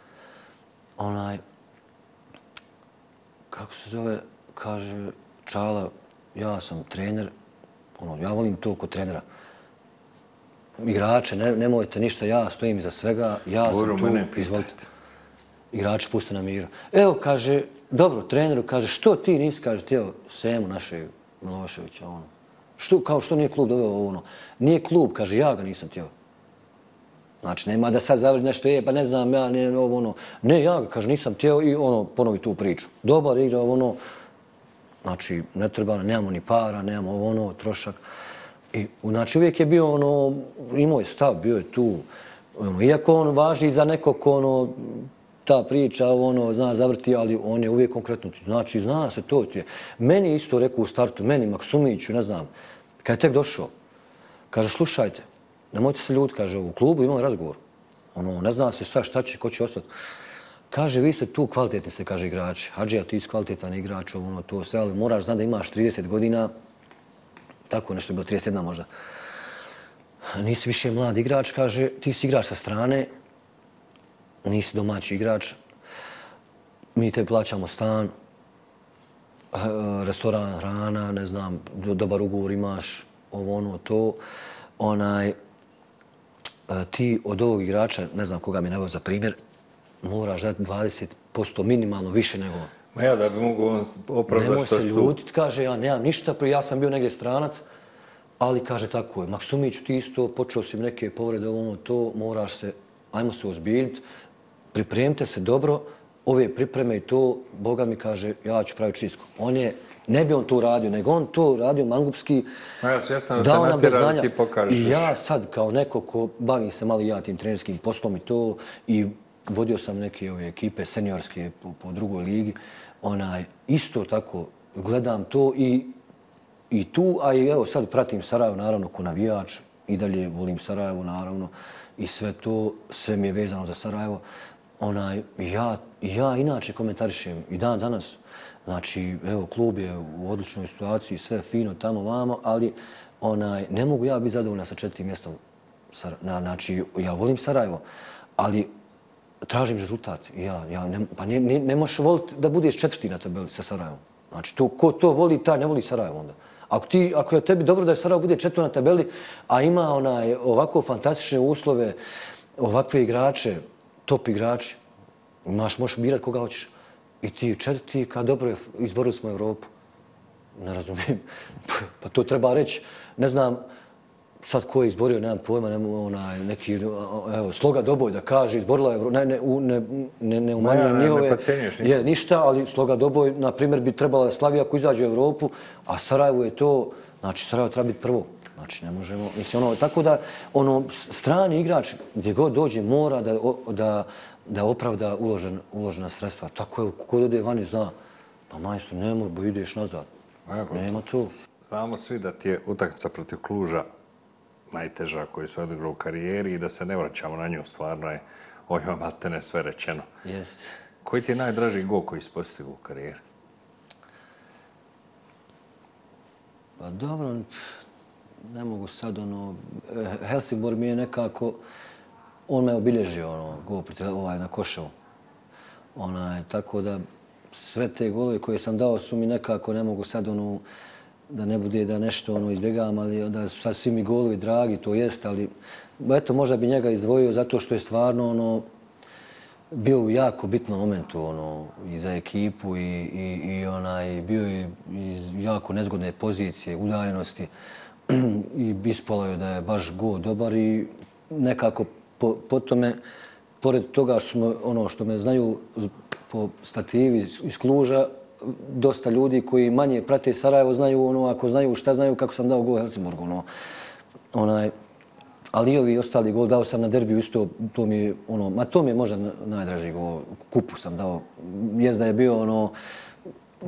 Speaker 1: Kako se zove, kaže Čala, ja sam trener, ja volim to kod trenera. Igrače, nemojte ništa, ja stojim iza svega, ja sam tu, izvolite. Igrači puste na miru. Evo, kaže, dobro, treneru, kaže, što ti nisi, kaže, htio Semu našeg Miloševića, Kao što nije klub doveo Nije klub, kaže, ja ga nisam htio. Znači, nema da sad završi nešto pa ne znam, ja, Ne, ja ga, kaže, nisam htio i ponovi tu priču. Dobar igra, znači, ne treba, nemamo ni para, nemamo trošak. Znači, uvijek je bio, imao je stav, bio je tu. Iako on važi za nekog, ta priča, zna zavrti, ali on je uvijek konkretno. Znači, zna se to ti je. Meni isto rekao u startu, meni, Maksumiću, ne znam, kad je tek došao, kaže, slušajte, nemojte se ljuti, kaže, u klubu imali razgovor. Ne zna se sad šta će, ko će ostati. Kaže, vi ste tu kvalitetni ste, kaže, igrači. Hadžija, ti si kvalitetan igrač, to sve, ali moraš znati da imaš 30 godina, tako nešto je bilo, 31 možda. Nisi više mlad igrač, kaže, ti si igrač sa strane, nisi domaći igrač, mi te plaćamo stan, restoran, hrana, ne znam, dobar ugovor imaš, to. Ti od ovog igrača, ne znam koga mi naveo za primjer, moraš dati 20% minimalno više nego on.
Speaker 2: Ma ja da bi mogu on opravdati što
Speaker 1: Nemoj se ljutit, kaže, ja nemam ništa, ja sam bio negdje stranac, ali kaže tako je, Maksumić ti isto, počeo si neke povrede, to, moraš se, ajmo se ozbiljiti, pripremite se dobro, ove pripreme i to, Boga mi kaže, ja ću praviti čistku. Ne bi on to radio, nego on to radio mangupski,
Speaker 2: ja svjesno da te natjera da ti pokažeš.
Speaker 1: I ja sad kao neko ko bavim se malo ja tim trenerskim poslom i to, i vodio sam neke ove ekipe seniorske po drugoj ligi, isto tako gledam to i tu, a i evo sad pratim Sarajevo naravno ko navijač, i dalje volim Sarajevo naravno i sve to, sve mi je vezano za Sarajevo. Ja inače komentarišem i dan danas, znači evo klub je u odličnoj situaciji, sve fino tamo vamo, ali ne mogu ja biti zadovoljna sa 4. mjestom. Znači ja volim Sarajevo, ali tražim rezultat. Pa ne možeš voliti da budeš 4. na tabeli sa Sarajevom. Znači ko to voli, taj ne voli Sarajevo onda. Ako je tebi dobro da je Sarajevo bude 4. na tabeli, a ima ovako fantastične uslove, ovakve igrače, top igrači, možeš birati koga hoćeš. I ti 4. kad dobro izborili smo Evropu. Ne razumijem. Pa to treba reći. Ne znam sad ko je izborio, nemam pojma, neki, evo, Sloga Doboj da kaže, izborila Evropu, ne umanjujem njihove.
Speaker 2: Ne podcijenjuješ
Speaker 1: je ništa, ali Sloga Doboj, na primjer, bi trebala da slavi ako izađe u Evropu, a Sarajevo je to, znači Sarajevo treba biti prvo. Znači, ne možemo, tako da, strani igrač gdje god dođe mora da opravda uložena sredstva. Tako je, ko ode vani zna, pa majstor, ne mora, bo ideš nazad. Nema to.
Speaker 2: Znamo svi da ti je utakmica protiv Kluža najteža koju su odigrali u karijeri i da se ne vraćamo na nju, stvarno je o njoj maltene sve rečeno.
Speaker 1: Jest.
Speaker 2: Koji ti je najdraži gol koji si postigao u karijeri?
Speaker 1: Pa dobro, ne mogu sad, Helsingborg mi je nekako, on me obilježio, gol na Koševu. Tako da sve te golove koje sam dao su mi nekako, ne mogu sad, da ne bude da nešto izbjegavam, ali da su sad svi mi golovi dragi, to jest, ali eto, možda bi njega izdvojio zato što je stvarno bio u jako bitnom momentu i za ekipu i bio je iz jako nezgodne pozicije, udaljenosti i ispalo je da je baš gol dobar i nekako po tome, pored toga što me znaju po stativi iz Kluža, dosta ljudi koji manje prate Sarajevo znaju, ako znaju šta znaju, kako sam dao gol Helsingborgu. Ali i ovi ostali gol, dao sam na derbiju isto, to mi je možda najdraži gol. Kupu sam dao, jest da je bio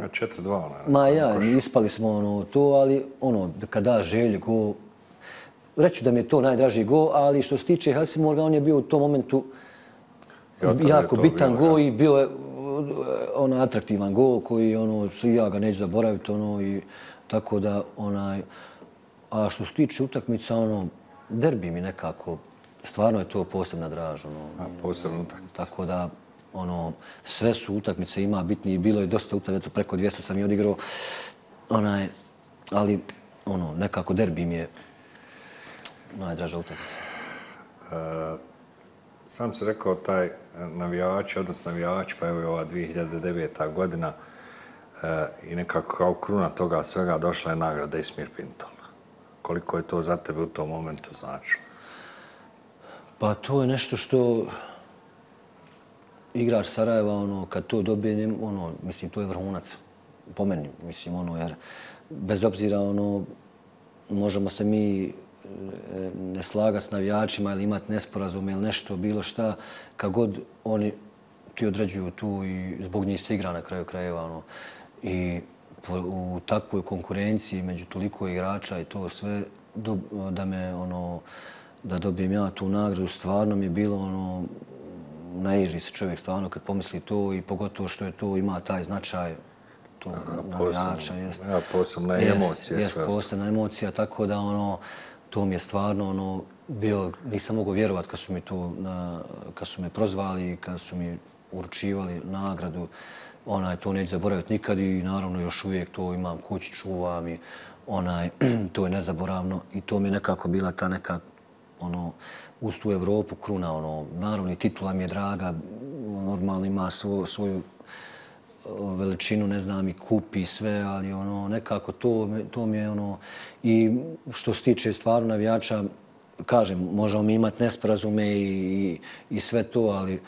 Speaker 2: 4-2.
Speaker 1: Ma ja, ispali smo to, ali kad da želje gol, reći da mi je to najdraži gol, ali što se tiče Helsingborga, on je bio u tom momentu jako bitan gol i bio je atraktivan gol koji ja ga neću zaboraviti i tako da a što se tiče utakmica derbi mi nekako stvarno je to posebna draž.
Speaker 2: Posebna utakmica.
Speaker 1: Tako da sve su utakmice ima bitnije, bilo je dosta utakmica, preko 200 sam i odigrao, ali nekako derbi mi je najdraža utakmica.
Speaker 2: Sam si rekao taj navijači, pa evo i ova 2009. godina i nekako kao kruna toga svega došla je nagrada Ismir Pintol. Koliko je to za tebe u tom momentu značilo?
Speaker 1: Pa to je nešto što igrač Sarajeva, kad to dobije, mislim, to je vrhunac po meni, mislim, jer bez obzira, možemo se mi ne slagati s navijačima ili imati nesporazume ili nešto, bilo šta, kad god oni ti određuju tu i zbog njih se igra na kraju krajeva. I u takvoj konkurenciji među toliko igrača i to sve, da dobijem ja tu nagradu, stvarno mi je bilo naježi se čovjek stvarno kad pomisli to i pogotovo što je to ima taj značaj navijača.
Speaker 2: Posebna emocija.
Speaker 1: Jest posebna emocija, tako da to mi je stvarno bio, nisam mogao vjerovati kad su me prozvali, kad su mi uručivali nagradu. To neću zaboraviti nikad i naravno još uvijek to imam kući, čuvam i to je nezaboravno i to mi je nekako bila ta neka uz tu Evropu kruna. Naravno i titula mi je draga, normalno ima svoju veličinu, ne znam, i kup i sve, ali nekako to mi je i što se tiče stvarno navijača, kažem, možemo mi imati nesporazume i sve to, ali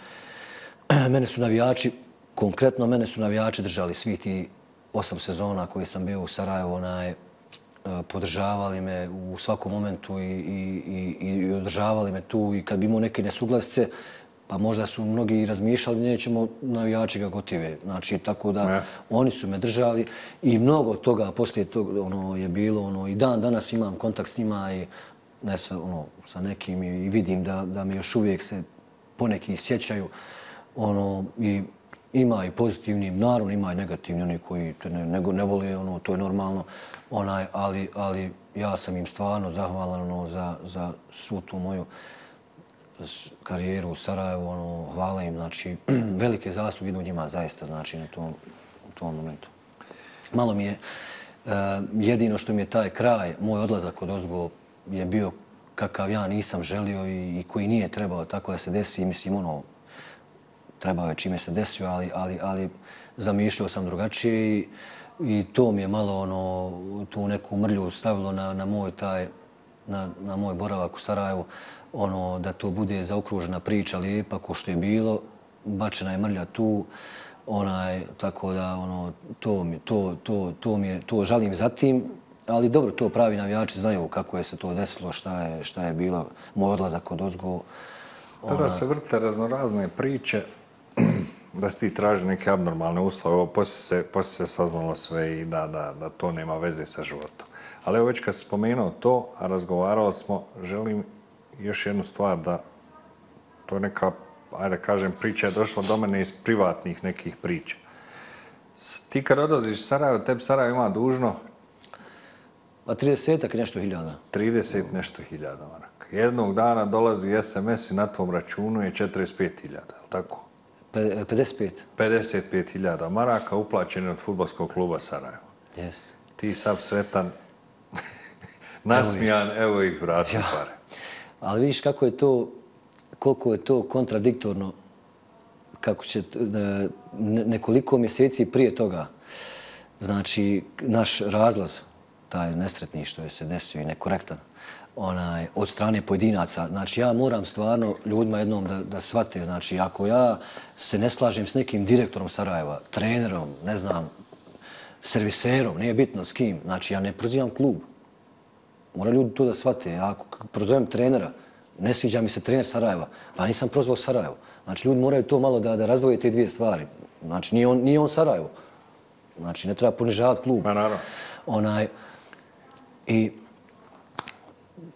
Speaker 1: konkretno mene su navijači držali svih ti 8 sezona koji sam bio u Sarajevu, podržavali me u svakom momentu i održavali me tu i kad bi imao neke nesuglasice, pa možda su mnogi razmišljali, nećemo navijači ga gotive. Znači, tako da oni su me držali i mnogo toga poslije toga je bilo. I dan danas imam kontakt s njima i sa nekim i vidim da me još uvijek se poneki sjećaju. I ima i pozitivni, naravno ima i negativni, oni koji te ne vole, to je normalno. Ali ja sam im stvarno zahvalan za svu tu moju karijeru u Sarajevu, hvala im, znači, velike zasluge idu njima zaista, znači, u tom momentu. Malo mi je, jedino što mi je taj kraj, moj odlazak od ozgo je bio kakav ja nisam želio i koji nije trebao tako da se desi, mislim, trebao je čime se desio, ali zamišljao sam drugačije i to mi je malo tu neku mrlju stavilo na moj boravak u Sarajevu, da to bude zaokružena priča lijepa ko što je bilo, bačena je mrlja tu, tako da to žalim za tim, ali dobro, to pravi navijači znaju kako je se to desilo, šta je bilo, moj odlazak od ozgo.
Speaker 2: Tada se vrte raznorazne priče da si ti traži neke abnormalne uslove, poslije se saznalo sve i da to nema veze sa životom. Ali evo već kad si spomenuo to, a razgovarali smo, želim još jednu stvar da to je neka, ajde kažem, priča je došla do mene iz privatnih nekih priča. Ti kad odlaziš iz Sarajeva, tebi Sarajevo ima dužno?
Speaker 1: Pa 30 nešto hiljada.
Speaker 2: 30 nešto hiljada maraka. Jednog dana dolazi SMS i na tom računu je 45 hiljada, je li tako?
Speaker 1: 55.
Speaker 2: 55.000 maraka uplaćeni od fudbalskog kluba Sarajevo.
Speaker 1: Jeste.
Speaker 2: Ti sav sretan, nasmijan, evo ih vrati pare.
Speaker 1: Ali vidiš koliko je to kontradiktorno, kako će nekoliko mjeseci prije toga, znači naš razlaz, taj nesretni što je se desio i nekorektan, od strane pojedinaca. Znači, ja moram stvarno ljudima jednom da shvate, znači, ako ja se ne slažem s nekim direktorom Sarajeva, trenerom, ne znam, serviserom, nije bitno s kim, znači, ja ne prozivam klub. Mora ljudi to da shvate. Ako prozovem trenera, ne sviđa mi se trener Sarajeva, pa nisam prozvao Sarajevo. Znači, ljudi moraju to malo da razdvoje te dvije stvari. Znači, nije on Sarajevo. Znači, ne treba ponižavati klub.
Speaker 2: Pa naravno.
Speaker 1: I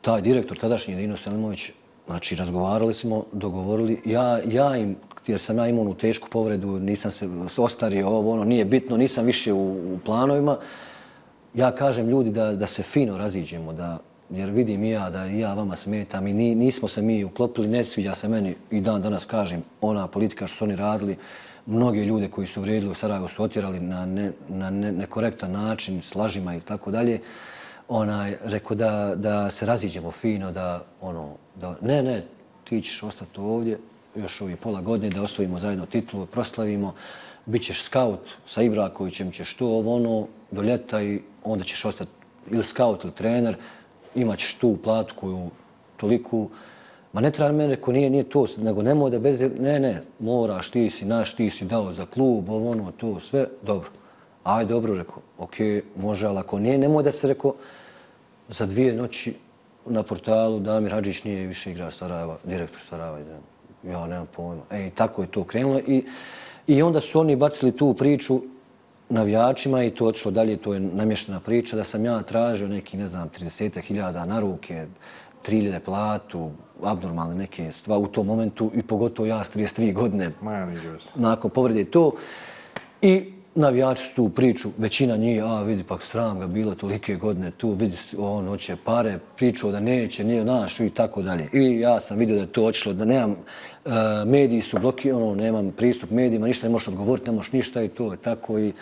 Speaker 1: taj direktor, tadašnji Dino Selimović, znači razgovarali smo, dogovorili, ja im, jer sam ja imao onu tešku povredu, nisam se ostario, ovo, ono, nije bitno, nisam više u planovima, ja kažem ljudi da se fino raziđemo, jer vidim i ja da i ja vama smetam i nismo se mi uklopili, ne sviđa se meni i dan danas kažem, ona politika što su oni radili, mnoge ljude koji su vrijedili u Sarajevu su otjerali na nekorektan način, s lažima i tako dalje. Rekao da se raziđemo fino, ne, ti ćeš ostati ovdje, još ovih pola godine, da osvojimo zajedno titulu, proslavimo, bit ćeš skaut sa Ibrakovićem, ćeš to, do ljeta i onda ćeš ostati ili skaut ili trener, imat ćeš tu platu koju toliku. Ma ne treba meni, rekao, nije to, nego nemoj da bez... Ne, moraš, ti si naš, ti si dao za klub, to, sve, dobro. Aj, dobro, rekao, okej, može, ali ako nije, nemoj da se, rekao, za 2 noći na portalu Damir Hadžić nije više igrač Sarajeva, direktor Sarajeva. Ja nemam pojma. I tako je to krenulo i onda su oni bacili tu priču navijačima i to otišlo dalje, to je namještena priča da sam ja tražio neki, 30.000 na ruke, 3.000 platu, abnormalne neke stvari u tom momentu i pogotovo ja s 33 godine nakon povrede to. I navijači su tu priču, većina njih, vidi pak sram ga bilo tolike godine tu, vidi on hoće pare, pričao da neće, nije naš i tako dalje. I ja sam vidio da je to otišlo, da nemam, mediji su blokirani, nemam pristup medijima, ništa ne možeš odgovoriti, ne možeš ništa i to je tako i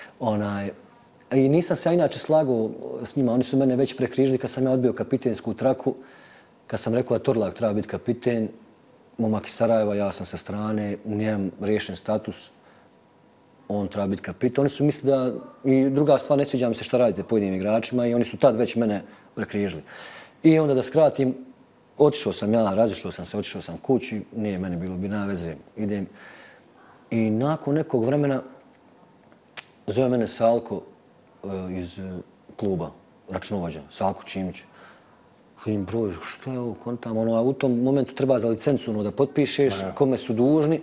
Speaker 1: I nisam se ja inače slagao s njima, oni su mene već prekrižili kad sam ja odbio kapitensku traku, kad sam rekao da Torlak treba biti kapiten, momak iz Sarajeva, ja sam sa strane, nemam riješen status, on treba biti kapitan. Oni su mislili da, i druga stvar, ne sviđa mi se šta radite pojedinim igračima i oni su tad već mene prekrižili. I onda da skratim, otišao sam ja, razišao sam se, otišao sam kući, nije meni bilo bi na veze, idem. I nakon nekog vremena zove mene Salko iz kluba, računovođa, Salko Čimić. Vidim broj, što je ovo, kontam, a u tom momentu treba za licencu da potpišeš, kome su dužni.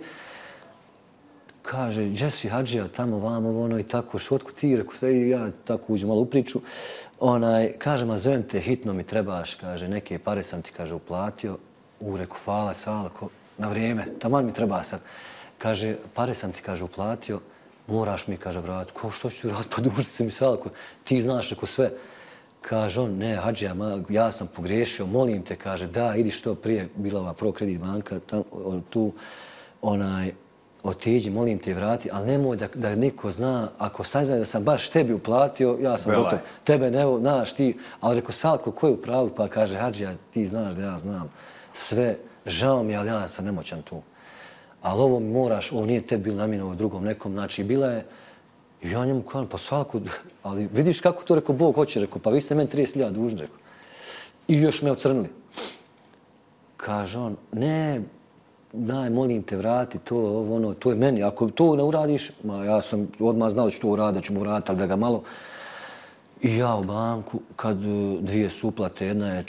Speaker 1: Kaže, gdje si Hadžija, tamo, vamo, i tako, otkud ti, reku sve i ja tako uđem malo u priču. Kaže, ma zovem te, hitno mi trebaš, kaže, neke pare sam ti, kaže, uplatio. Reku, hvala, Salko, na vrijeme, taman mi treba sad. Kaže, pare sam ti, kaže, uplatio, moraš mi, kaže, vratiti. Ko, što ću ti vratiti, pa dužiti se mi, Salko, ti znaš, reku sve. Kaže on, ne, Hadžija, ja sam pogriješio, molim te, kaže, da, idi što prije, bila ova Pro Kredit banka, tu, otiđi, molim te vrati, ali nemoj da niko zna, ako saznaj da sam baš tebi uplatio, ja sam gotov. Tebe ne znaš ti, ali reko, Salko, ko je u pravu? Pa kaže, Hadžija, ti znaš da ja znam sve, žao mi, ali ja sam nemoćan tu. Ali ovo moraš, ovo nije tebi bilo namjeno drugom nekom, znači bila je, i ja njemu kažem, pa Salko, ali vidiš kako to, reko, Bog hoće, reko, pa vi ste meni 30.000 dužni, reko. I još me ocrnili. Kaže on, ne, daj, molim te, vrati to, to je meni. Ako to ne uradiš, ja sam odmah znao da ću to uraditi, da ću mu vratiti, ali da ga malo... I ja u banku, kad 2 su uplate, jedna je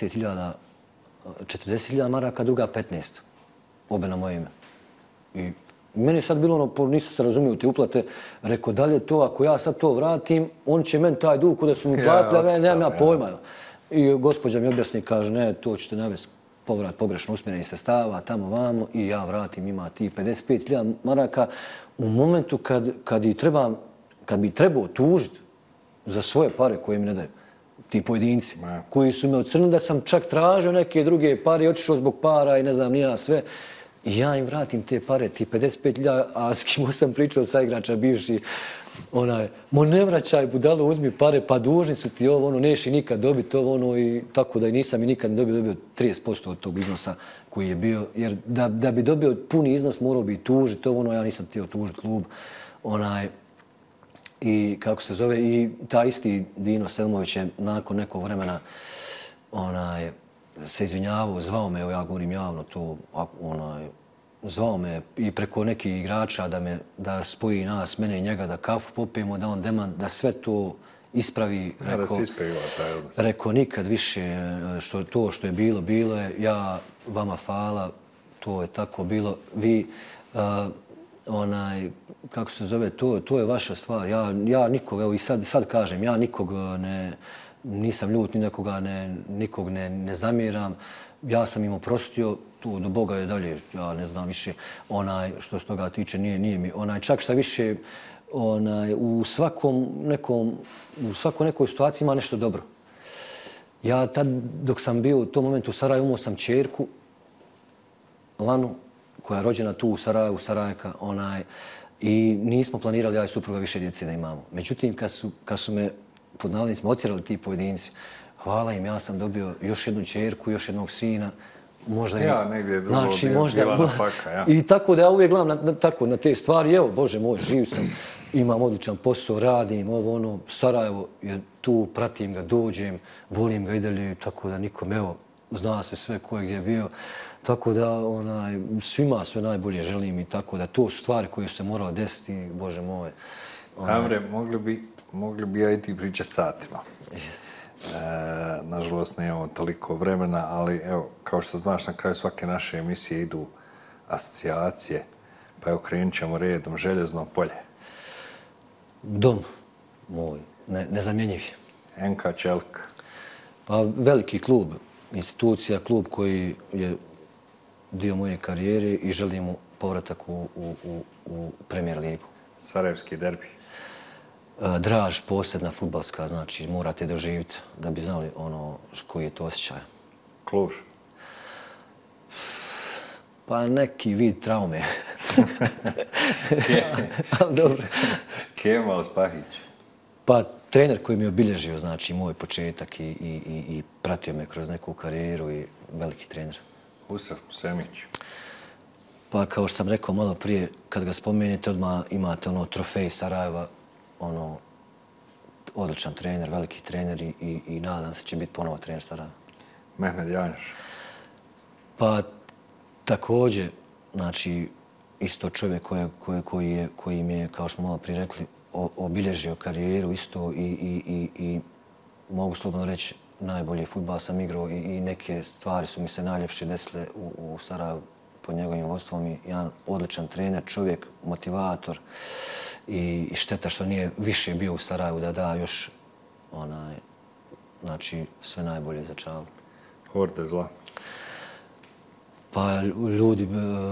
Speaker 1: 40.000 maraka, druga 15. Obe na moje ime. I meni je sad bilo nisam se razumio te uplate, rekao, da li je to, ako ja sad to vratim, on će meni taj dug da su mi platili, a nemam ja pojma. I gospođa mi objasni, kaže, ne, to ćete navesti povrat pogrešno usmjerenih sredstava, tamo vamo i ja vratim, ima ti 55.000 maraka. U momentu kad bi trebao tužiti za svoje pare koje mi ne daju, ti pojedinci, koji su me ocrnili da sam čak tražio neke druge pare i otišao zbog para i ne znam, nija sve. I ja im vratim te pare, ti 55.000, a s kim sam pričao sa igrača bivši, mo ne vraćaj budalo, uzmi pare, pa dužni su ti ovo, neši nikad dobiti ovo, i tako da i nisam i nikad dobio 30% od tog iznosa koji je bio, jer da bi dobio puni iznos morao bi tužiti ovo, ja nisam htio tužiti klub, i kako se zove, i ta isti Dino Selimović je nakon nekog vremena se izvinjavao, zvao me, ja govorim javno to, zvao me i preko nekih igrača da spoji nas, mene i njega, da kafu popijemo, da on demant, da sve to ispravi.
Speaker 2: Da se ispeglja taj odnos.
Speaker 1: Rekao, nikad više to što je bilo, bilo je, ja vama hvala, to je tako bilo. Vi, kako se zove, to je vaša stvar. Ja nikog, evo i sad kažem, ja nikog nisam ljut ni nekoga, nikog ne zamjeram. Ja sam im oprostio, tu do Boga je dalje, ja ne znam više, što se toga tiče, nije mi. Čak šta više, u svakoj nekoj situaciji ima nešto dobro. Ja tad, dok sam bio u tom momentu u Sarajevu, imao sam ćerku, Lanu, koja je rođena tu u Sarajevu, Sarajka, i nismo planirali, ja i supruga, više djece da imamo. Međutim, kad su me, pod navodnicima, otjerali ti pojedinci, hvala im, ja sam dobio još jednu ćerku, još jednog sina, možda
Speaker 2: ja, negdje drugo bila na faka, ja.
Speaker 1: I tako da ja uvijek gledam na te stvari, evo, Bože moj, živ sam, imam odličan posao, radim, Sarajevo je tu, pratim ga, dođem, volim ga i dalje, tako da nikom, evo, zna se sve ko je gdje bio, tako da svima sve najbolje želim i tako da to su stvari koje su se morale desiti, Bože moj.
Speaker 2: Amre, mogli bi ja i ti pričati satima.
Speaker 1: Jeste.
Speaker 2: Nažalost, nemamo toliko vremena, ali evo, kao što znaš, na kraju svake naše emisije idu asocijacije, pa evo krenut ćemo redom. Željezno polje.
Speaker 1: Dom moj, nezamjenjiv.
Speaker 2: NK Čelik.
Speaker 1: Pa veliki klub, institucija, klub koji je dio moje karijere i želim mu povratak u Premier ligu.
Speaker 2: Sarajevski derbi.
Speaker 1: Draž, posebna fudbalska, znači morate doživjeti da bi znali koji je to osjećaj.
Speaker 2: Kluž.
Speaker 1: Pa neki vid traume. Dobro.
Speaker 2: Kemal Spahić.
Speaker 1: Pa trener koji mi je obilježio, znači, moj početak i pratio me kroz neku karijeru i veliki trener.
Speaker 2: Husrev Musemić.
Speaker 1: Pa kao što sam rekao malo prije, kad ga spomenete, odmah imate trofej Sarajeva, odličan trener, veliki trener i nadam se će biti ponovo trener Sarajeva.
Speaker 2: Mehmed Janjuš.
Speaker 1: Pa također, znači, isto čovjek koji mi je, kao što smo malo prije rekli, obilježio karijeru isto i mogu slobodno reći najbolji fudbal sam igrao i neke stvari su mi se najljepše desile u Sarajevu pod njegovim vodstvom i jedan odličan trener, čovjek, motivator i šteta što nije više bio u Sarajevu da da još znači sve najbolje za Čalu.
Speaker 2: Horde zla.
Speaker 1: Pa ljudi,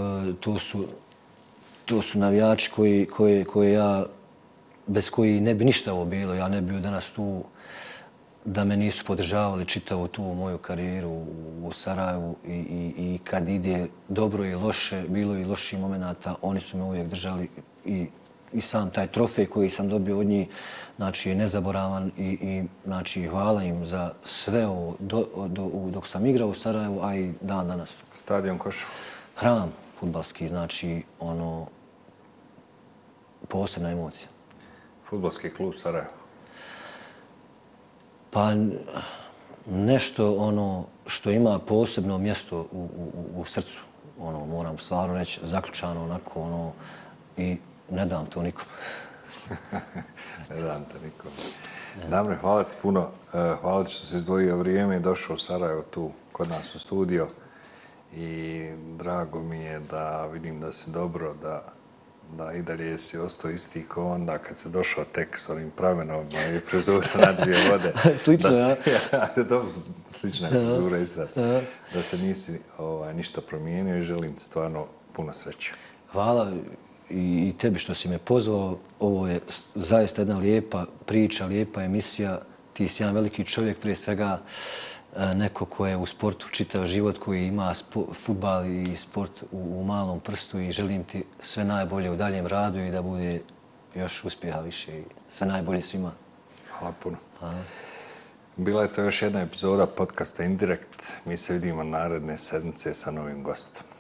Speaker 1: to su navijači koje ja, bez koji ne bi ništa ovo bilo. Ja ne bi bio danas tu da me nisu podržavali čitavu tu moju karijeru u Sarajevu i kad ide dobro i loše, bilo i loših momenata, oni su me uvijek držali i sam taj trofej koji sam dobio od njih, znači je nezaboravan i znači hvala im za sve ovo dok sam igrao u Sarajevu, a i dan danas.
Speaker 2: Stadion Koševo.
Speaker 1: Hram fudbalski, znači posebna emocija.
Speaker 2: Fudbalski klub Sarajevo.
Speaker 1: Pa nešto što ima posebno mjesto u srcu, moram stvarno reći, zaključano onako i ne dam to nikom.
Speaker 2: Ne dam to nikom. Damre, hvala ti puno. Hvala ti što si izdvojio vrijeme i došao u Sarajevo tu kod nas u studio. I drago mi je da vidim da si dobro, da i dalje si ostao isti ko onda kad si došao tek s ovim pramenovima i frizura na dvije vode.
Speaker 1: Slično, ja?
Speaker 2: Dobro, slična je frizura i sad. Da se nisi ništa promijenio i želim ti stvarno puno sreće.
Speaker 1: Hvala i tebi što si me pozvao. Ovo je zaista jedna lijepa priča, lijepa emisija. Ti si jedan veliki čovjek, prije svega neko ko je u sportu čitav život, koji ima fudbal i sport u malom prstu i želim ti sve najbolje u daljem radu i da bude još uspjeha više i sve najbolje svima.
Speaker 2: Hvala puno. Bila je to još jedna epizoda podcasta Indirekt. Mi se vidimo naredne sedmice sa novim gostom.